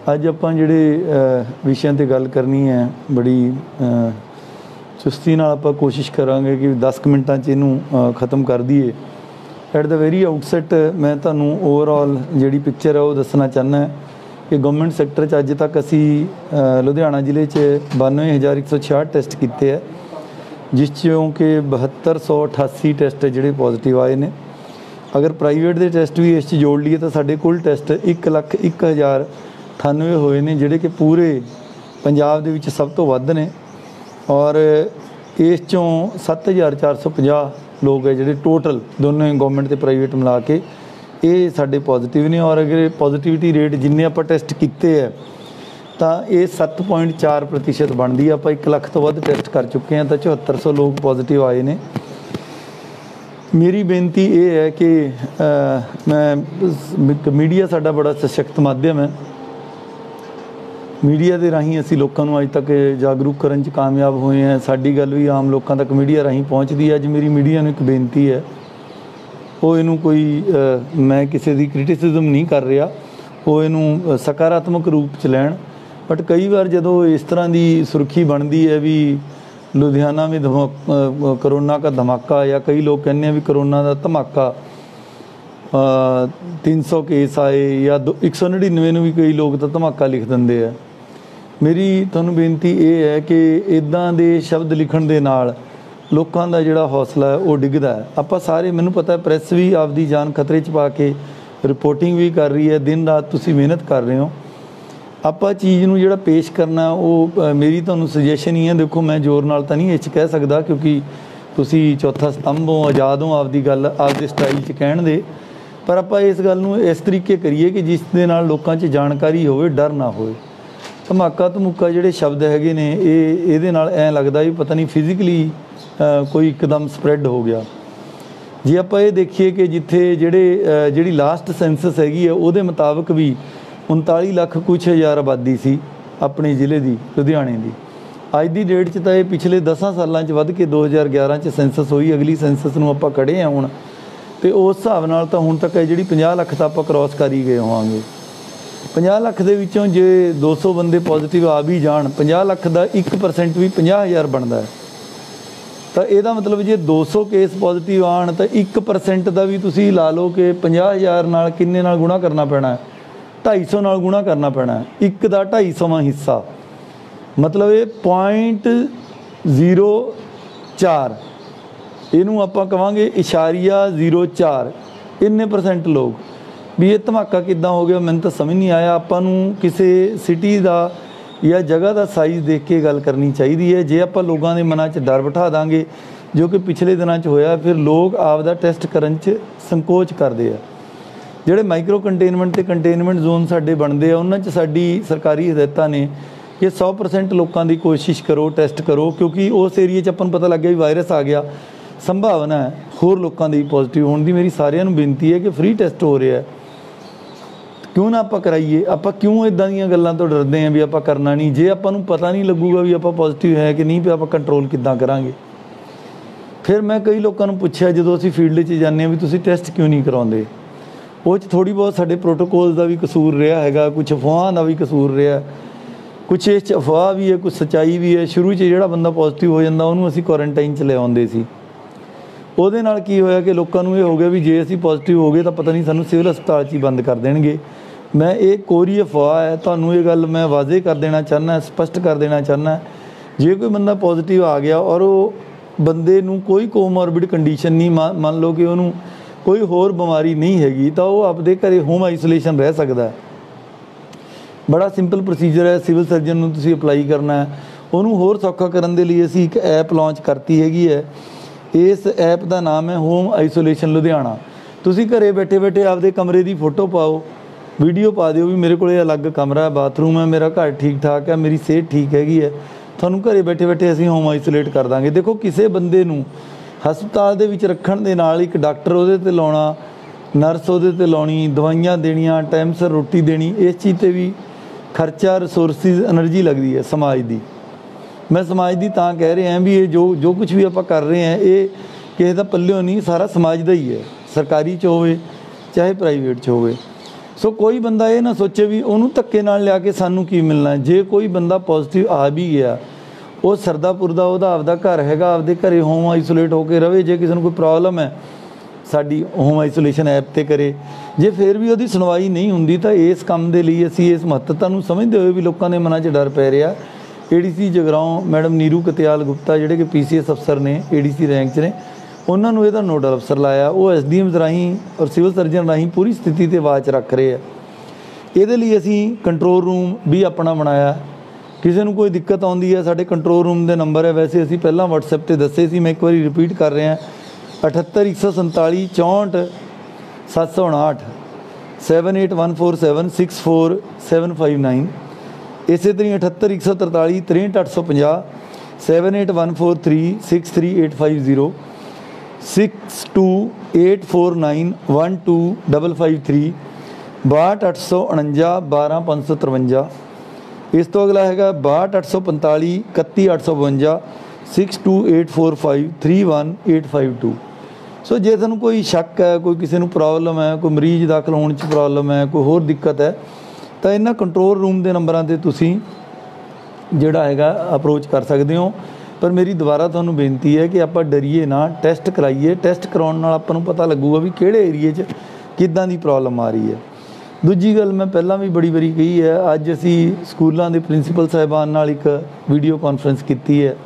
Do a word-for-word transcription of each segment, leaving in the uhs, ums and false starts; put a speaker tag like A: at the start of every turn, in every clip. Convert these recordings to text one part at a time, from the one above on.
A: अज आपां जिहड़े विषयां ते गल करनी है बड़ी चुस्ती नाल आपां कोशिश करांगे कि दस मिनटां च इहनूं ख़त्म कर दईए। एट द वेरी आउटसैट मैं तुहानूं ओवरऑल जिहड़ी पिक्चर है वो दसना चाहना कि गवर्नमेंट सैक्टर च अज तक असी लुधियाना जिले च बानवे हज़ार एक सौ छियाठ टैसट किए है, जिस चों कि बहत्तर सौ अठासी टैसट जिहड़े पॉजिटिव आए ने। अगर प्राइवेट के टैसट भी इस जोड़ लीए तो साढ़े कुल टैसट एक लख एक हज़ार अठानवे होए ने, जिहड़े कि पूरे पंजाब दे विच सब तो वध ने। और इस चों सत्त हज़ार चार सौ पचास लोग है जिहड़े टोटल दोनों गवर्नमेंट ते प्राइवेट मिला के ये साढ़े पॉजिटिव ने। और अगर पॉजिटिविटी रेट जिन्ने आपां टैसट कीते है तो ये सत्त पॉइंट चार प्रतिशत बनती है। आप एक लख तो वध टैसट कर चुके हैं तो चौहत्तर सौ लोग पॉजिटिव आए ने। मेरी बेनती ये है कि आ, मैं मीडिया साडा बड़ा सशक्त माध्यम है, मीडिया के राही असी लोगों को अज तक जागरूक करने च कामयाब हुए हैं। साडी गल भी आम लोगों तक मीडिया राही पहुँचती है। अज मेरी मीडिया नूं एक बेनती है, वो इनू कोई आ, मैं किसी की क्रिटिसिज्म नहीं कर रहा, वो इनू सकारात्मक रूप च लैन। बट कई बार जो इस तरह की सुर्खी बनती है भी लुधियाना में धमाका करोना का धमाका, या कई लोग कहते हैं भी करोना का धमाका, तीन सौ केस आए या दो एक सौ नड़िनवे भी कई लोग तो धमाका लिख देंगे है। मेरी तुहानूं बेनती ये है कि इदां दे शब्द लिखण दे नाल लोकां दा जिहड़ा हौसला है वो डिगदा है। आपां सारे, मैनूं पता है प्रैस भी आपदी जान खतरे च पा के रिपोर्टिंग भी कर रही है, दिन रात तुसीं मेहनत कर रहे हो। आपां चीज़ नूं जिहड़ा पेश करना वो मेरी तुहानूं सुजैशन ही है। देखो मैं जोर नाल तां नहीं इह कह सकदा क्योंकि तुसीं चौथा स्तंभ हो, आज़ाद हो आपदी गल आपदे स्टाइल च कहण दे, पर आपां इस गल नूं इस तरीके करिए कि जिस दे नाल लोकां च जानकारी होवे, डर ना होवे। धमाका धमुका जिहड़े शब्द हैगे ने ये इहदे नाल ऐ लगदा भी पता नहीं फिजिकली कोई एकदम स्प्रैड हो गया। जे आपां ये देखिए कि जिथे जिहड़े जिहड़ी लास्ट सेंसस हैगी है उहदे मुताबिक भी उनताली लख कुछ हज़ार आबादी सी अपने जिले की लुधियाने की। अज की डेट च तो ये पिछले दसां सालां च वध के दो हज़ार ग्यारह च सेंसस हुई, अगली सेंसस नूं आपां कढ़े आ हुण, तो उस हिसाब नाल तां हुण तक जिहड़ी पचास लख तां आपां क्रॉस कर ही गए होवांगे। पचास लख दे विचों जे दो सौ बंदे पॉजिटिव आ भी जाण, पचास लख का एक परसेंट भी पचास हज़ार बनता है। तो यदा मतलब जे दो सौ केस पॉजिटिव आण तो एक परसेंट का भी तुसीं ला लो कि पचास हज़ार नाल किन्ने नाल गुणा करना पैना है, ढाई सौ नाल गुणा करना पैना है। एक का ढाई सौवां हिस्सा मतलब ये पॉइंट जीरो चार, इनू आपां कहांगे इशारिया जीरो चार, इन्ने परसेंट लोग भी ये धमाका किद्दां हो गया, मैनूं तो समझ नहीं आया। आपां नूं किसी सिटी का या जगह का साइज़ देख के गल करनी चाहिए है। जे आपां लोगों के मनां च डर बिठा दांगे जो कि पिछले दिनों च होया, फिर लोग आपदा टेस्ट करन च संकोच करते हैं। जिहड़े माइक्रो कंटेनमेंट ते कंटेनमेंट जोन साडे बनते हैं उन्हां च साडी सरकारी हिदायतां ने कि सौ परसेंट लोगों की कोशिश करो, टेस्ट करो, क्योंकि उस एरिए च आपां नूं पता लग गया भी वायरस आ गया, संभावना है होर लोगों की पॉजिटिव होने की। मेरी सारिਆਂ नूं बेनती है कि फ्री टेस्ट हो रहा है, क्यों ना आपां कराइए। आपां क्यों इदां दीयां गल्लां तो डरदे हैं भी आपां करना नहीं। जे आपां नूं पता नहीं लगूगा भी आपां पॉजिटिव है कि नहीं, फिर आपां कंट्रोल किद्दां करांगे। फिर मैं कई लोगों को पुछया जदों असीं फील्ड च जाने भी तुसीं टेस्ट क्यों नहीं कराउंदे, वो थोड़ी बहुत साडे प्रोटोकोल का भी कसूर रहा है, कुछ अफवाहां का भी कसूर रहा, कुछ इस अफवाह भी है, कुछ सच्चाई भी है। शुरू च जिहड़ा बंदा पॉजिटिव हो जाता उन्होंने असीं क्वारंटाइन च ले आउंदे सी, ਉਹਦੇ ਨਾਲ ਕੀ ਹੋਇਆ कि लोगों को ये हो गया भी जे असीं पॉजिटिव हो गए तो पता नहीं सानूं सिविल हस्पताल च ही बंद कर देणगे। मैं ये कोरी अफवाह है, तुहानूं ये गल मैं वाजे कर देना चाहना, स्पष्ट कर देना चाहना। जे कोई बंदा पॉजिटिव आ गया और वो बंदे नूं कोई कोमॉर्बिड कंडीशन नहीं, मान मान लो कि उन्होंने कोई होर बीमारी नहीं हैगी, तो वो आपदे घरे होम आइसोलेशन रह सकता है। बड़ा सिंपल प्रोसीजर है, सिविल सर्जन नूं तुसीं अपलाई करना है। उन्होंने होर सौखा करने के लिए असीं एक ऐप लॉन्च करती हैगी है। इस ऐप का नाम है होम आइसोलेशन लुधियाना। तुसीं घरे बैठे बैठे आपदे कमरे की फोटो पाओ, वीडियो पा दिओ भी मेरे को अलग कमरा है, बाथरूम है, मेरा घर ठीक ठाक है, मेरी सेहत ठीक हैगी है, तुहानूं घरे बैठे बैठे असीं होम आइसोलेट कर दांगे। देखो किसी बंदे नूं हस्पताल दे विच रखण दे नाल एक डॉक्टर उहदे ते लाउणा, नर्स उहदे ते लाउणी, दवाइयां देणियां, टाइम सिर रोटी देनी, इस चीज़ ते भी खर्चा रिसोर्सिस एनर्जी लगती है समाज की। मैं समाज की तां कह रहा भी ये जो जो कुछ भी आप कर रहे हैं ये किसी का पल्लिओं नहीं, सारा समाज का ही है, सरकारी च होवे चाहे प्राइवेट च होवे। सो कोई बंदा ये ना सोचे भी उन्होंने धक्के नाल लिया के सानू की मिलना है। जे कोई बंदा पॉजिटिव आ भी गया, वो सरदापुर का वह आपदा घर हैगा, आपदे घरे होम आइसोलेट होकर रहे। जे किसी को कोई प्रॉब्लम है साडी होम आइसोलेशन ऐप ते करे, जे फिर भी उसकी सुनवाई नहीं हुंदी तो इस काम के लिए असी इस महत्वता नूं समझते हुए भी लोगों के मनां 'च डर पै रहा। A D C Jagraon madam Neeru Katial Gupta जिहड़े कि पी सी एस अफसर ने ए डी सी रैंक 'च ने, उन्होंने इहदा नोडल अफसर लाया। वो एस डी एम्स राहीं और सिविल सर्जन राहीं पूरी स्थिति ते वाच रख रहे हैं। ये लिए असी कंट्रोल रूम भी अपना बनाया। किसी को कोई दिक्कत आती है साढ़े कंट्रोल रूम के नंबर है, वैसे असी पहला वट्सएप पर दसे सी, मैं एक बार रिपीट कर रहा अठहत्तर एक सौ संताली चौंठ सत्त सौ उनाहठ seven eight one four seven six four seven five nine. इस तरह अठहत्तर एक सौ तरताली त्रेंठ अठ सौ पंजाह seven eight one four three six three eight five zero six two eight four nine one two double five three बाहठ अठ सौ उणंजा बारह पाँच सौ तरवंजा। इस तो अगला है बाहठ अठ सौ पंताली इकत्ती अठ सौ बवंजा six two eight four five three one eight five two. So जे तुहानूं कोई शक है, कोई किसी को प्रॉब्लम है, कोई मरीज दाखिल होने च प्रॉब्लम है, कोई होर दिक्कत है, तो इन्हां कंट्रोल रूम के नंबरों से तुसीं जिहड़ा हैगा अप्रोच कर सकते हो। पर मेरी दोबारा तुहानूं बेनती है कि आपां डरीए ना, टैसट कराइए। टैसट कराउण नाल आपां नूं पता लगूगा भी किहड़े एरिए च किदां दी प्रॉब्लम आ रही है। दूजी गल मैं पहलां भी बड़ी बारी कही है, अज असी स्कूलों के प्रिंसीपल साहिबान नाल एक वीडियो कॉन्फ्रेंस की है।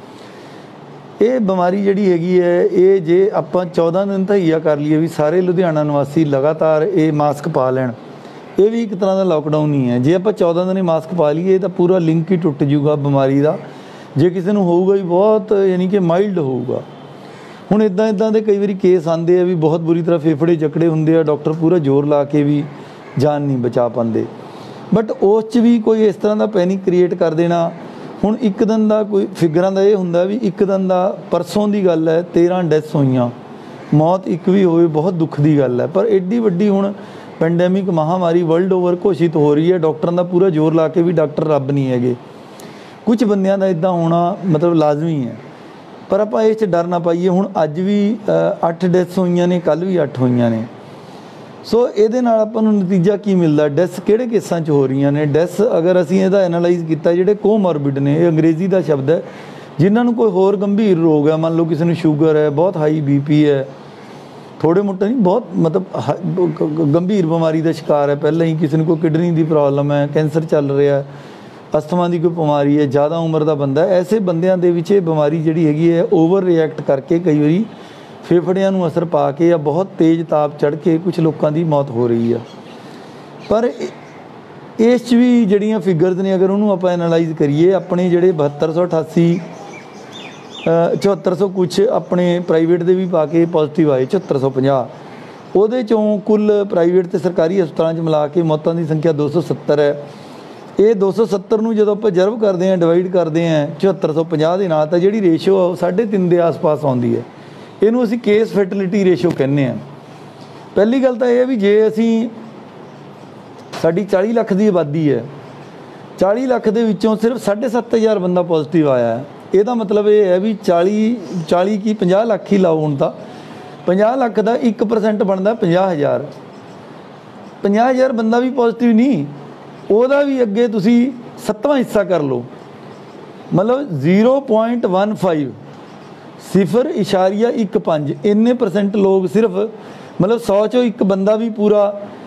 A: ये बीमारी जिहड़ी हैगी है, ये जे आपां चौदह दिन तहिया कर लीए भी सारे लुधियाना निवासी लगातार ये मास्क पा लैण, ये भी एक तरह का लॉकडाउन ही है। जे आप चौदह दिन मास्क पा लीए तो पूरा लिंक ही टुट जूगा बीमारी का। जे किसी को होगा भी बहुत यानी कि माइल्ड होगा। हुण इदां इदां दे कई बारी केस आते हैं भी बहुत बुरी तरह फेफड़े जकड़े होंदे आ, डॉक्टर पूरा जोर ला के भी जान नहीं बचा पाते। बट उस च भी कोई इस तरह का पैनिक क्रिएट कर देना। हुण एक दिन का कोई फिगरां का ये हुंदा भी एक दिन का परसों की गल है तेरह डैथ्स होईयां, मौत एक भी होए बहुत दुख की गल है। पर एड्डी वड्डी हुण पेंडेमिक महामारी वर्ल्ड ओवर घोषित हो रही है, डॉक्टरों का पूरा जोर ला के भी डॉक्टर रब नहीं है। कुछ बंदियां दा इदां होना मतलब लाजमी है, पर आप इस डर ना पाइए। हुण अज भी अठ डैथ्स होईयां ने, कल भी अठ होईयां ने। सो ये आपां नूं नतीजा की मिलता, डैथ्स किहड़े केसां च हो रही ने। डैथ्स अगर असीं इहदा एनालाइज किया, जिहड़े कोमॉर्बिड ने, ये अंग्रेजी का शब्द है, जिन्होंने कोई होर गंभीर रोग है, मान लो किसी को शूगर है, बहुत हाई बी पी है, थोड़े मोटे नहीं बहुत मतलब गंभीर बीमारी का शिकार है, पहले ही किसी को किडनी की प्रॉब्लम है, कैंसर चल रहा है, अस्थमा की कोई बीमारी है, ज़्यादा उम्र का बंदा है, ऐसे बंदियां दे विच बीमारी जिहड़ी हैगी है ओवर रिएक्ट करके कई बारी फेफड़ियां नूं असर पा के या बहुत तेज़ ताप चढ़ के कुछ लोगों की मौत हो रही है। पर इस च भी जिहड़ियां फिगर्स ने अगर उन्होंने आप एनालाइज करिए, अपने जिहड़े बहत्तर सौ अठासी चौहत्तर सौ कुछ अपने प्राइवेट दे भी पा के पॉजिटिव आए, चौहत्तर सौ पंजाह, वो चों कुल प्राइवेट तो सरकारी हस्पतालों च मिला के मौतों की संख्या दो सौ सत्तर है। ये दो सौ सत्तर में जो आप जरब करते हैं, डिवाइड करते हैं चौहत्तर सौ पंजाह के नाल, तो जी रेशो साढ़े तीन के आस पास आती है। इनू असी केस फैटिलिटी रेशो कहने हैं। पहली गल तो यह भी जे असी साड़ी चाली लख की आबादी है, चाली लख के विचों सिर्फ साढ़े सत्त हज़ार बंदा पॉजिटिव आया है। यदा मतलब ये है भी चाली चाली की पंजाह लख ही लाओ, हूँ तो पंजाह लख का एक परसेंट बनता पंजाह हज़ार, पंजाह हज़ार बंदा भी पॉजिटिव नहीं, वह भी अगे तुसी सत्तवां हिस्सा कर लो, मतलब जीरो पॉइंट वन फाइव सिफर इशारिया एक पाँच इन्ने परसेंट लोग सिर्फ मतलब सौ चो एक बंदा भी पूरा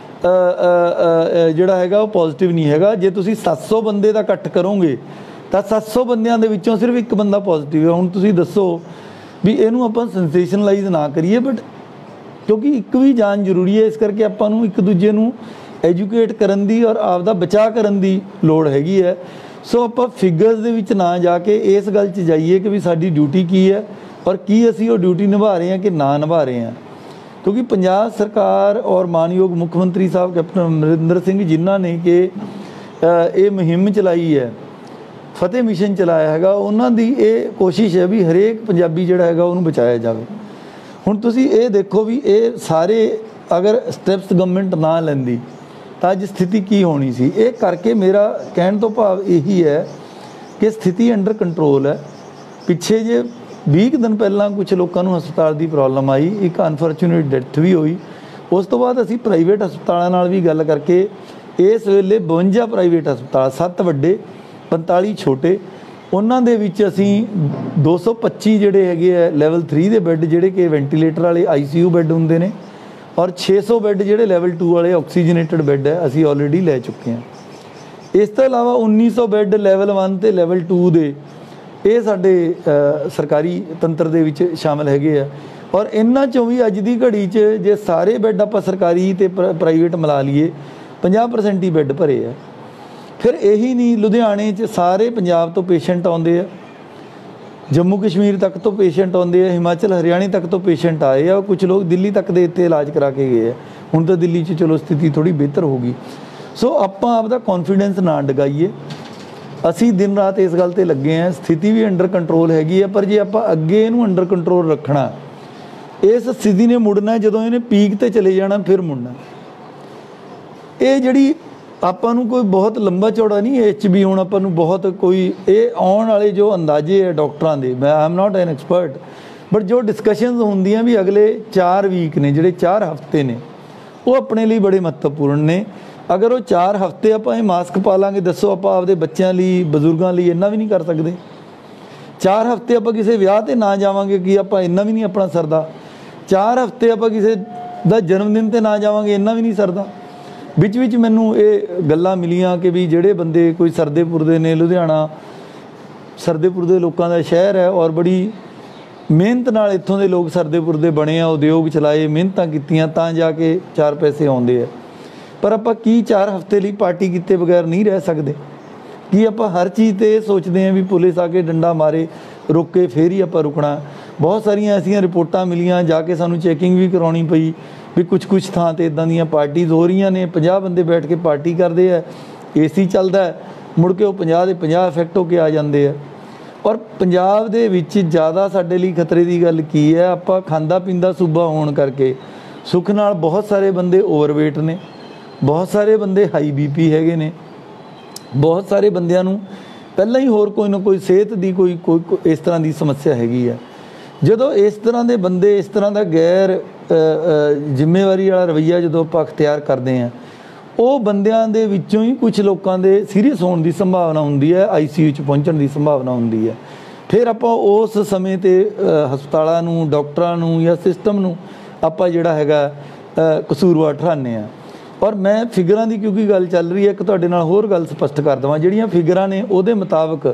A: जोड़ा है वो पॉजिटिव नहीं है। जे तुसी सत्त सौ बंदे का इकट्ठ करोगे तो सत्त सौ बंदियां दे विचों सिर्फ एक बंदा पॉजिटिव है। हुण तुसी दसो भी इनू आपां सेंसेशनलाइज ना करिए, बट क्योंकि एक भी जान जरूरी है, इस करके आपां नूं एक दूजे नूं एजुकेट करन दी और आपदा बचाव करन दी लोड़ हैगी है। सो आपां फिगर्स दे विच ना जाके इस गल च जाइए कि भी साडी ड्यूटी की है और की असी वो ड्यूटी निभा रहे हैं कि ना निभा रहे हैं। क्योंकि पंजाब सरकार और मानयोग मुख्यमंत्री साहब कैप्टन अमरिंदर सिंह जिन्हों ने कि ये मुहिम चलाई है, फतेह मिशन चलाया है, उन्होंने ये कोशिश है भी हरेक पंजाबी जिहड़ा है उन्होंने बचाया जाए। हुण तुसीं ये देखो भी ये सारे अगर स्टैप्स गवर्नमेंट ना लैंदी तो अज स्थिति की होनी सी। ये करके मेरा कहने तो भाव यही है कि स्थिति अंडर कंट्रोल है। पिछे जे बीस दिन पहला कुछ लोगों को हस्पताल की प्रॉब्लम आई, एक अनफॉर्चुनेट डैथ भी हुई, उस तो बाद असी प्राइवेट हस्पतालों नाल भी गल करके इस वेले बवंजा प्राइवेट हस्पताल, सत्त वड्डे पंताली छोटे, उन्हां दे विच असी दो सौ पच्ची जिहड़े हैगे आ लैवल थ्री दे बैड जिहड़े कि वेंटीलेटर वाले आई सी यू बैड हुंदे ने, और छे सौ बैड जिहड़े लैवल टू वाले ऑक्सीजनेटेड बैड है असी ऑलरेडी लै चुके हैं। इस तो इलावा उन्नीस सौ बैड लैवल वन ते लैवल टू दे ये साडे सरकारी तंत्र दे विच शामिल हैगे आ। और इन्हां चों भी अज दी घड़ी च जे सारे बैड आपां सरकारी ते प्राइवेट मिला लीए पचास परसेंट ही बैड भरे आ। फिर यही नहीं, लुधियाने च सारे पंजाब तो पेशेंट आउंदे आ, जम्मू कश्मीर तक तो पेशेंट आउंदे आ, हिमाचल हरियाणे तक तो पेशेंट आए आ, कुछ लोग दिल्ली तक दे इत्थे इलाज करा के गए आ। हुण तो दिल्ली च चलो स्थिति थोड़ी बेहतर होगी। सो आपां आपदा कॉन्फिडेंस ना डगाइए, असी दिन रात इस गल ते लगे हैं, स्थिति भी अंडर कंट्रोल हैगी है, पर जे आपां अगे इहनूं अंडर कंट्रोल रखना, इस स्थिति ने मुड़ना जदों इहने पीक ते चले जाना फिर मुड़ना। ये जिहड़ी आपां नूं कोई बहुत लंबा चौड़ा नहीं एच बी हुण आपां नूं बहुत कोई ये आउण वाले जो अंदाजे है डॉक्टरां दे, मैं I am not an expert, but जो डिस्कशनस होंदियां भी अगले चार वीक ने जिहड़े चार हफ्ते ने वो अपने लिए बड़े महत्वपूर्ण ने। अगर वो चार हफ्ते आपां मास्क पा लांगे, दसो आपां आपदे बच्चों लिए बजुर्गों लिए इन्ना भी नहीं कर सकते। चार हफ्ते आपां किसी विआह ते ना जावांगे कि आपां इन्ना भी नहीं अपना सरदा। चार हफ्ते आपां किसी दा जन्मदिन ते ना जावांगे इन्ना भी नहीं सरदा। विच विच मैनूं ये गल्लां मिलियां कि भी जिहड़े बंदे कोई सरदे पुरदे ने, लुधियाना सरदे पुरदे लोगों का शहर है और बड़ी मेहनत नाल इत्थों दे लोग सरदे पुरदे बने आ, उद्योग चलाए, मेहनतां कीतियां तां जाके चार पैसे आउंदे आ। पर आपां की चार हफ्ते लिए पार्टी किते बगैर नहीं रह सकते? कि आपां हर चीज़ ते सोचते हैं भी पुलिस आके डंडा मारे रोके फिर ही आपां रुकना। बहुत सारिया ऐसिया रिपोर्टां मिलियां, जाके सानूं चैकिंग भी करवानी पई भी कुछ कुछ थां ते इदां दीयां पार्टीज़ हो रही ने, पचास बंदे बैठ के पार्टी करते हैं, ए सी चलता है, मुड़ के वो पचास दे पचास इफैक्ट होके आ जाते हैं। और पंजाब दे विच ज़्यादा साडे लई खतरे की गल की है, आपां खांदा पींदा सूबा होण करके सुख नाल बहुत सारे बंदे ओवरवेट ने, बहुत सारे बंदे हाई बी पी हैगे ने, बहुत सारे बंदियां नूं पहलां ही होर कोई ना कोई सेहत की कोई कोई इस तरह की समस्या हैगी है। जदों इस तरह के बंदे इस तरह का गैर जिम्मेवारी वाला रवैया जो आप अख्तियार करते हैं, वो बंदियां दे विचों ही कुछ लोगों के सीरीयस होने की संभावना होंदी है, आई सी यू च पहुँचने की संभावना होंदी है। फिर आप उस समय ते हस्पतालों नूं, डॉक्टरां नूं या सिस्टम नूं आपां जिहड़ा हैगा कसूरवार ठहराने आ। और मैं फिगरां की क्योंकि गल चल रही है, एक तुहाडे नाल होर गल स्पष्ट कर देवां, जिहड़ियां फिगरां ने उहदे मुताबक